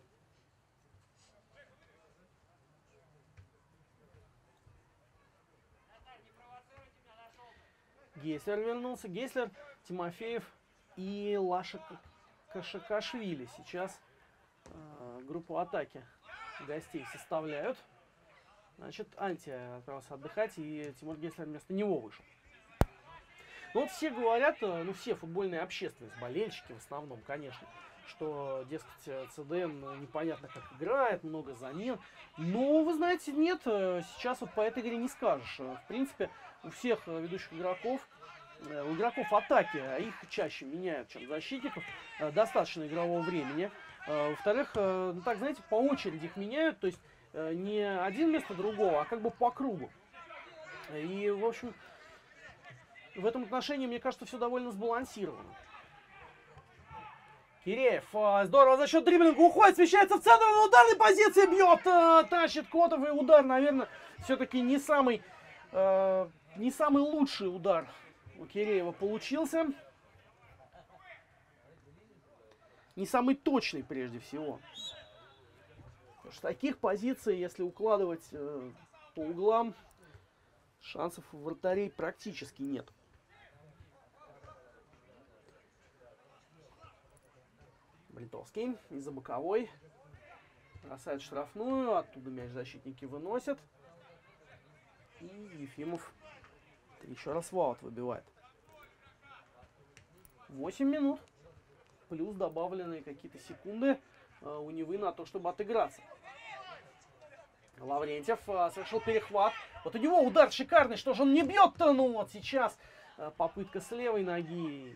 Гейслер вернулся. Гейслер, Тимофеев и Лаша Кашакашвили сейчас группу атаки гостей составляют. Значит, Антия отправился отдыхать, и Тимур Гейслер вместо него вышел. Ну, вот все говорят, ну, все футбольные общественность, болельщики в основном, конечно, что, дескать, ЦДН непонятно как играет, много замен. Но, вы знаете, нет, сейчас вот по этой игре не скажешь. В принципе, у всех ведущих игроков, у игроков атаки, а их чаще меняют, чем защитников, достаточно игрового времени. Во-вторых, ну, так, знаете, по очереди их меняют, то есть не один вместо другого, а как бы по кругу. И, в общем, в этом отношении, мне кажется, все довольно сбалансировано. Киреев здорово за счет дриблинга уходит, смещается в центр, на ударной позиции бьет, тащит Котов, и удар, наверное, все-таки не самый лучший удар у Киреева получился. Не самый точный, прежде всего. Потому что таких позиций, если укладывать по углам, шансов у вратарей практически нет. Бритовский из-за боковой. Бросает штрафную. Оттуда мяч защитники выносят. И Ефимов еще раз в аут выбивает. 8 минут. Плюс добавленные какие-то секунды у Невы на то, чтобы отыграться. Лаврентьев совершил перехват. Вот у него удар шикарный. Что же он не бьет-то? Ну вот сейчас попытка с левой ноги.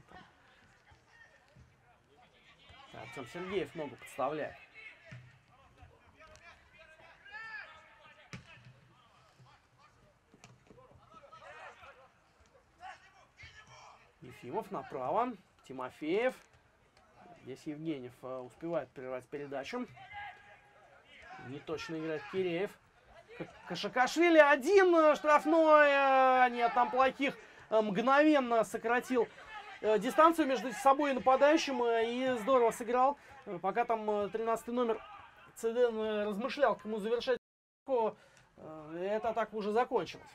Артем Сергеев ногу подставляет. Ефимов направо. Тимофеев. Здесь Евгеньев успевает прервать передачу. Не точно играет Киреев. Кашакашвили один штрафной. Нет, там плохих. Мгновенно сократил дистанцию между собой и нападающим. И здорово сыграл. Пока там 13-й номер Цеден размышлял, кому завершать. Эта атака уже закончилась.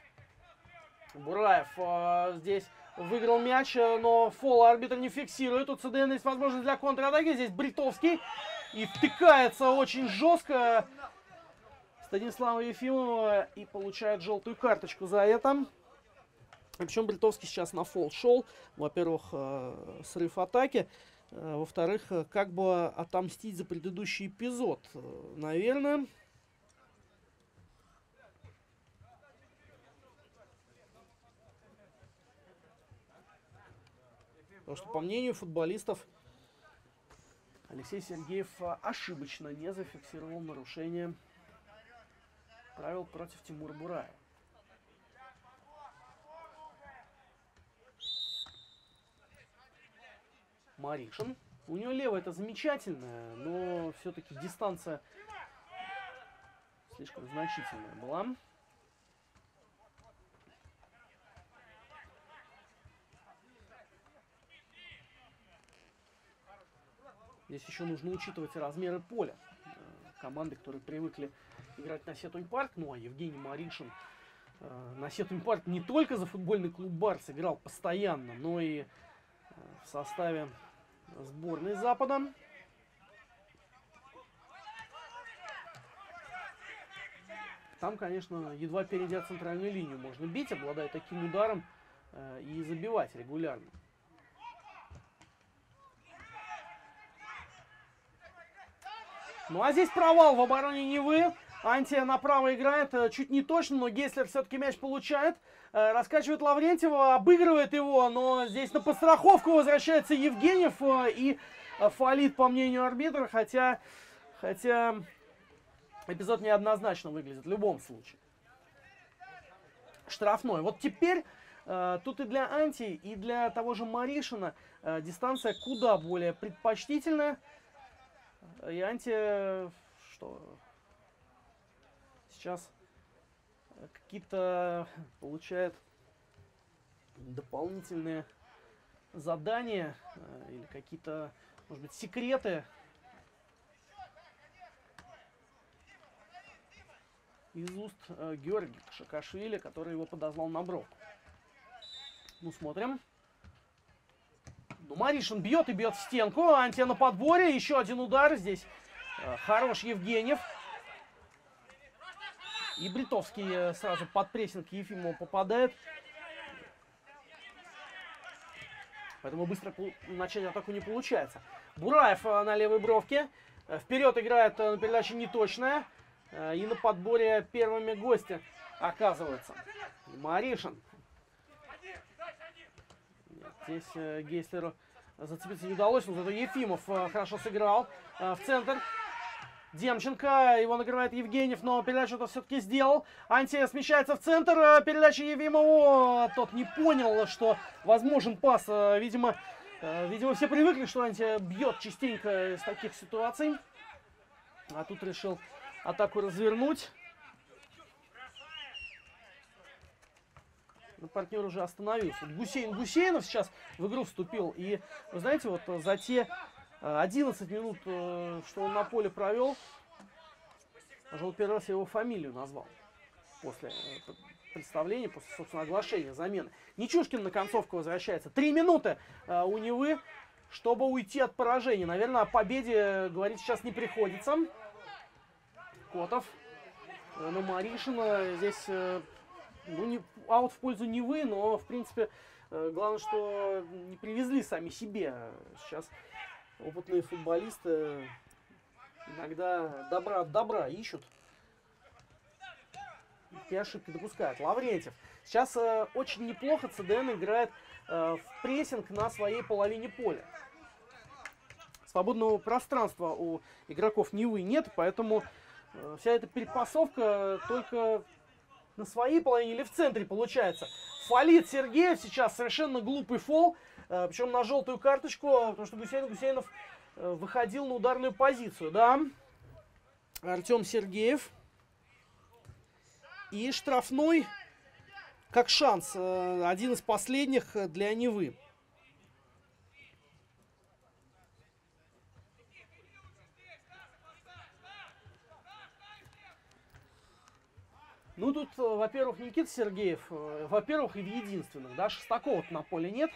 Бураев здесь выиграл мяч, но фол арбитр не фиксирует. У ЦДН есть возможность для контратаки. Здесь Бритовский. И втыкается очень жестко Станислава Ефимова. И получает желтую карточку за это. Причем Бритовский сейчас на фол шел. Во-первых, срыв атаки. Во-вторых, как бы отомстить за предыдущий эпизод. Наверное. Потому что, по мнению футболистов, Алексей Сергеев ошибочно не зафиксировал нарушение правил против Тимура Бураева. Маришин. У него левая это замечательная, но все-таки дистанция слишком значительная была. Здесь еще нужно учитывать размеры поля. Команды, которые привыкли играть на Сетунь-парк. Ну, а Евгений Маришин на Сетунь-парк не только за футбольный клуб «Барс» играл постоянно, но и в составе сборной Запада. Там, конечно, едва перейдя центральную линию, можно бить, обладая таким ударом и забивать регулярно. Ну а здесь провал в обороне Невы. Антия направо играет, чуть не точно, но Гейслер все-таки мяч получает. Раскачивает Лаврентьева, обыгрывает его, но здесь на подстраховку возвращается Евгеньев и фалит, по мнению арбитра, хотя эпизод неоднозначно выглядит в любом случае. Штрафной. Вот теперь тут и для Антии, и для того же Маришина дистанция куда более предпочтительная. И Антия, что сейчас какие-то получает дополнительные задания или какие-то, может быть, секреты из уст Георгия Шакашвили, который его подозвал на бровку. Ну, смотрим. Ну, Маришин бьет и бьет в стенку. Антия на подборе. Еще один удар. Здесь хорош Евгеньев. И Бритовский сразу под прессинг Ефимова попадает. Поэтому быстро начать атаку не получается. Бураев на левой бровке. Вперед играет на передаче неточная. И на подборе первыми гости оказывается. Маришин. Здесь Гейслеру зацепиться не удалось, но зато Ефимов хорошо сыграл. В центр Демченко, его накрывает Евгеньев, но передачу-то все-таки сделал. Антия смещается в центр, передача Ефимову. Тот не понял, что возможен пас. Видимо, все привыкли, что Антия бьет частенько из таких ситуаций. А тут решил атаку развернуть. Но партнер уже остановился. Гусейнов сейчас в игру вступил. И, вы знаете, вот за те 11 минут, что он на поле провел, пожалуй, первый раз я его фамилию назвал. После представления, после, собственно, оглашения замены. Нечушкин на концовку возвращается. 3 минуты у Невы. чтобы уйти от поражения. Наверное, о победе говорить сейчас не приходится. Котов. Но Маришин здесь, ну, аут в пользу Невы, но, в принципе, главное, что не привезли сами себе. Сейчас опытные футболисты иногда добра от добра ищут. И ошибки допускают. Лаврентьев. Сейчас очень неплохо ЦДН играет в прессинг на своей половине поля. Свободного пространства у игроков Невы нет, поэтому вся эта перепасовка только на своей половине или в центре получается. Фалит Сергеев сейчас, совершенно глупый фол, причем на желтую карточку, потому что Гусейнов выходил на ударную позицию. Да, Артем Сергеев. И штрафной, как шанс, один из последних для Невы. Ну, тут, во-первых, Никита Сергеев, во-первых, и в единственных, да, Шестакова на поле нет.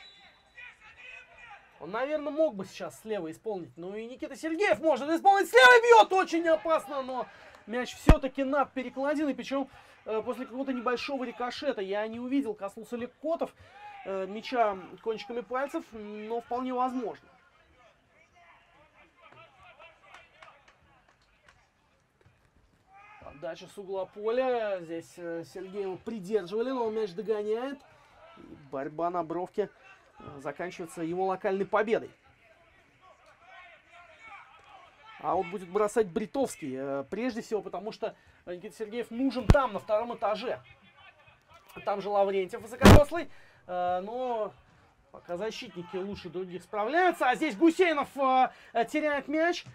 Он, наверное, мог бы сейчас слева исполнить, но и Никита Сергеев может исполнить слева, бьет, очень опасно, но мяч все-таки над перекладиной, причем после какого-то небольшого рикошета. Я не увидел, коснулся ли Котов мяча кончиками пальцев, но вполне возможно. Подача с угла поля. Здесь Сергеева придерживали, но он мяч догоняет. И борьба на бровке заканчивается его локальной победой. А вот будет бросать Бритовский. Прежде всего, потому что Никита Сергеев нужен там, на втором этаже. Там же Лаврентьев высокорослый. Но пока защитники лучше других справляются. А здесь Гусейнов теряет мяч.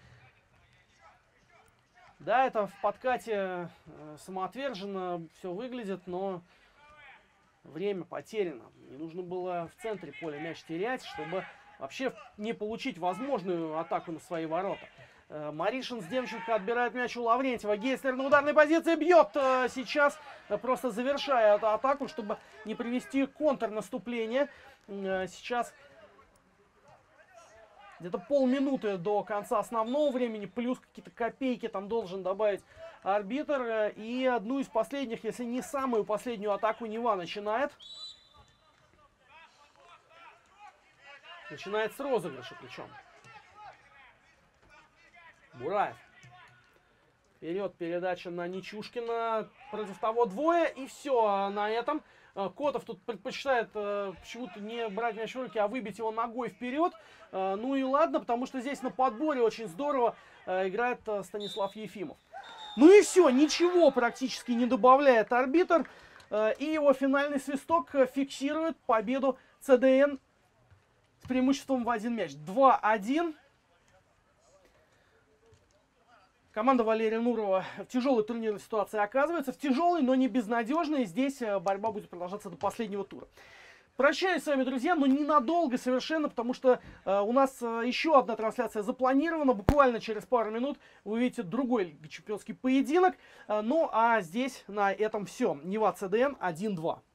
Да, это в подкате самоотверженно все выглядит, но время потеряно. Не нужно было в центре поля мяч терять, чтобы вообще не получить возможную атаку на свои ворота. Маришин с Демченко отбирает мяч у Лаврентьева. Гейслер на ударной позиции бьет сейчас, просто завершая эту атаку, чтобы не привести контрнаступление. Сейчас где-то полминуты до конца основного времени, плюс какие-то копейки там должен добавить арбитр. И одну из последних, если не самую последнюю атаку Нева начинает. Начинает с розыгрыша причем. Бураев. Вперед, передача на Нечушкина. Против того двое. И все на этом. Котов тут предпочитает почему-то не брать мяч в руки, а выбить его ногой вперед. Ну и ладно, потому что здесь на подборе очень здорово играет Станислав Ефимов. Ну и все, ничего практически не добавляет арбитр. И его финальный свисток фиксирует победу ЦДН с преимуществом в один мяч. 2-1. Команда Валерия Нурова в тяжелой турнирной ситуации оказывается. В тяжелой, но не безнадежной. Здесь борьба будет продолжаться до последнего тура. Прощаюсь с вами, друзья, но ненадолго совершенно, потому что у нас еще одна трансляция запланирована. Буквально через пару минут вы увидите другой чемпионский поединок. Ну а здесь на этом все. Нева ЦДН 1-2.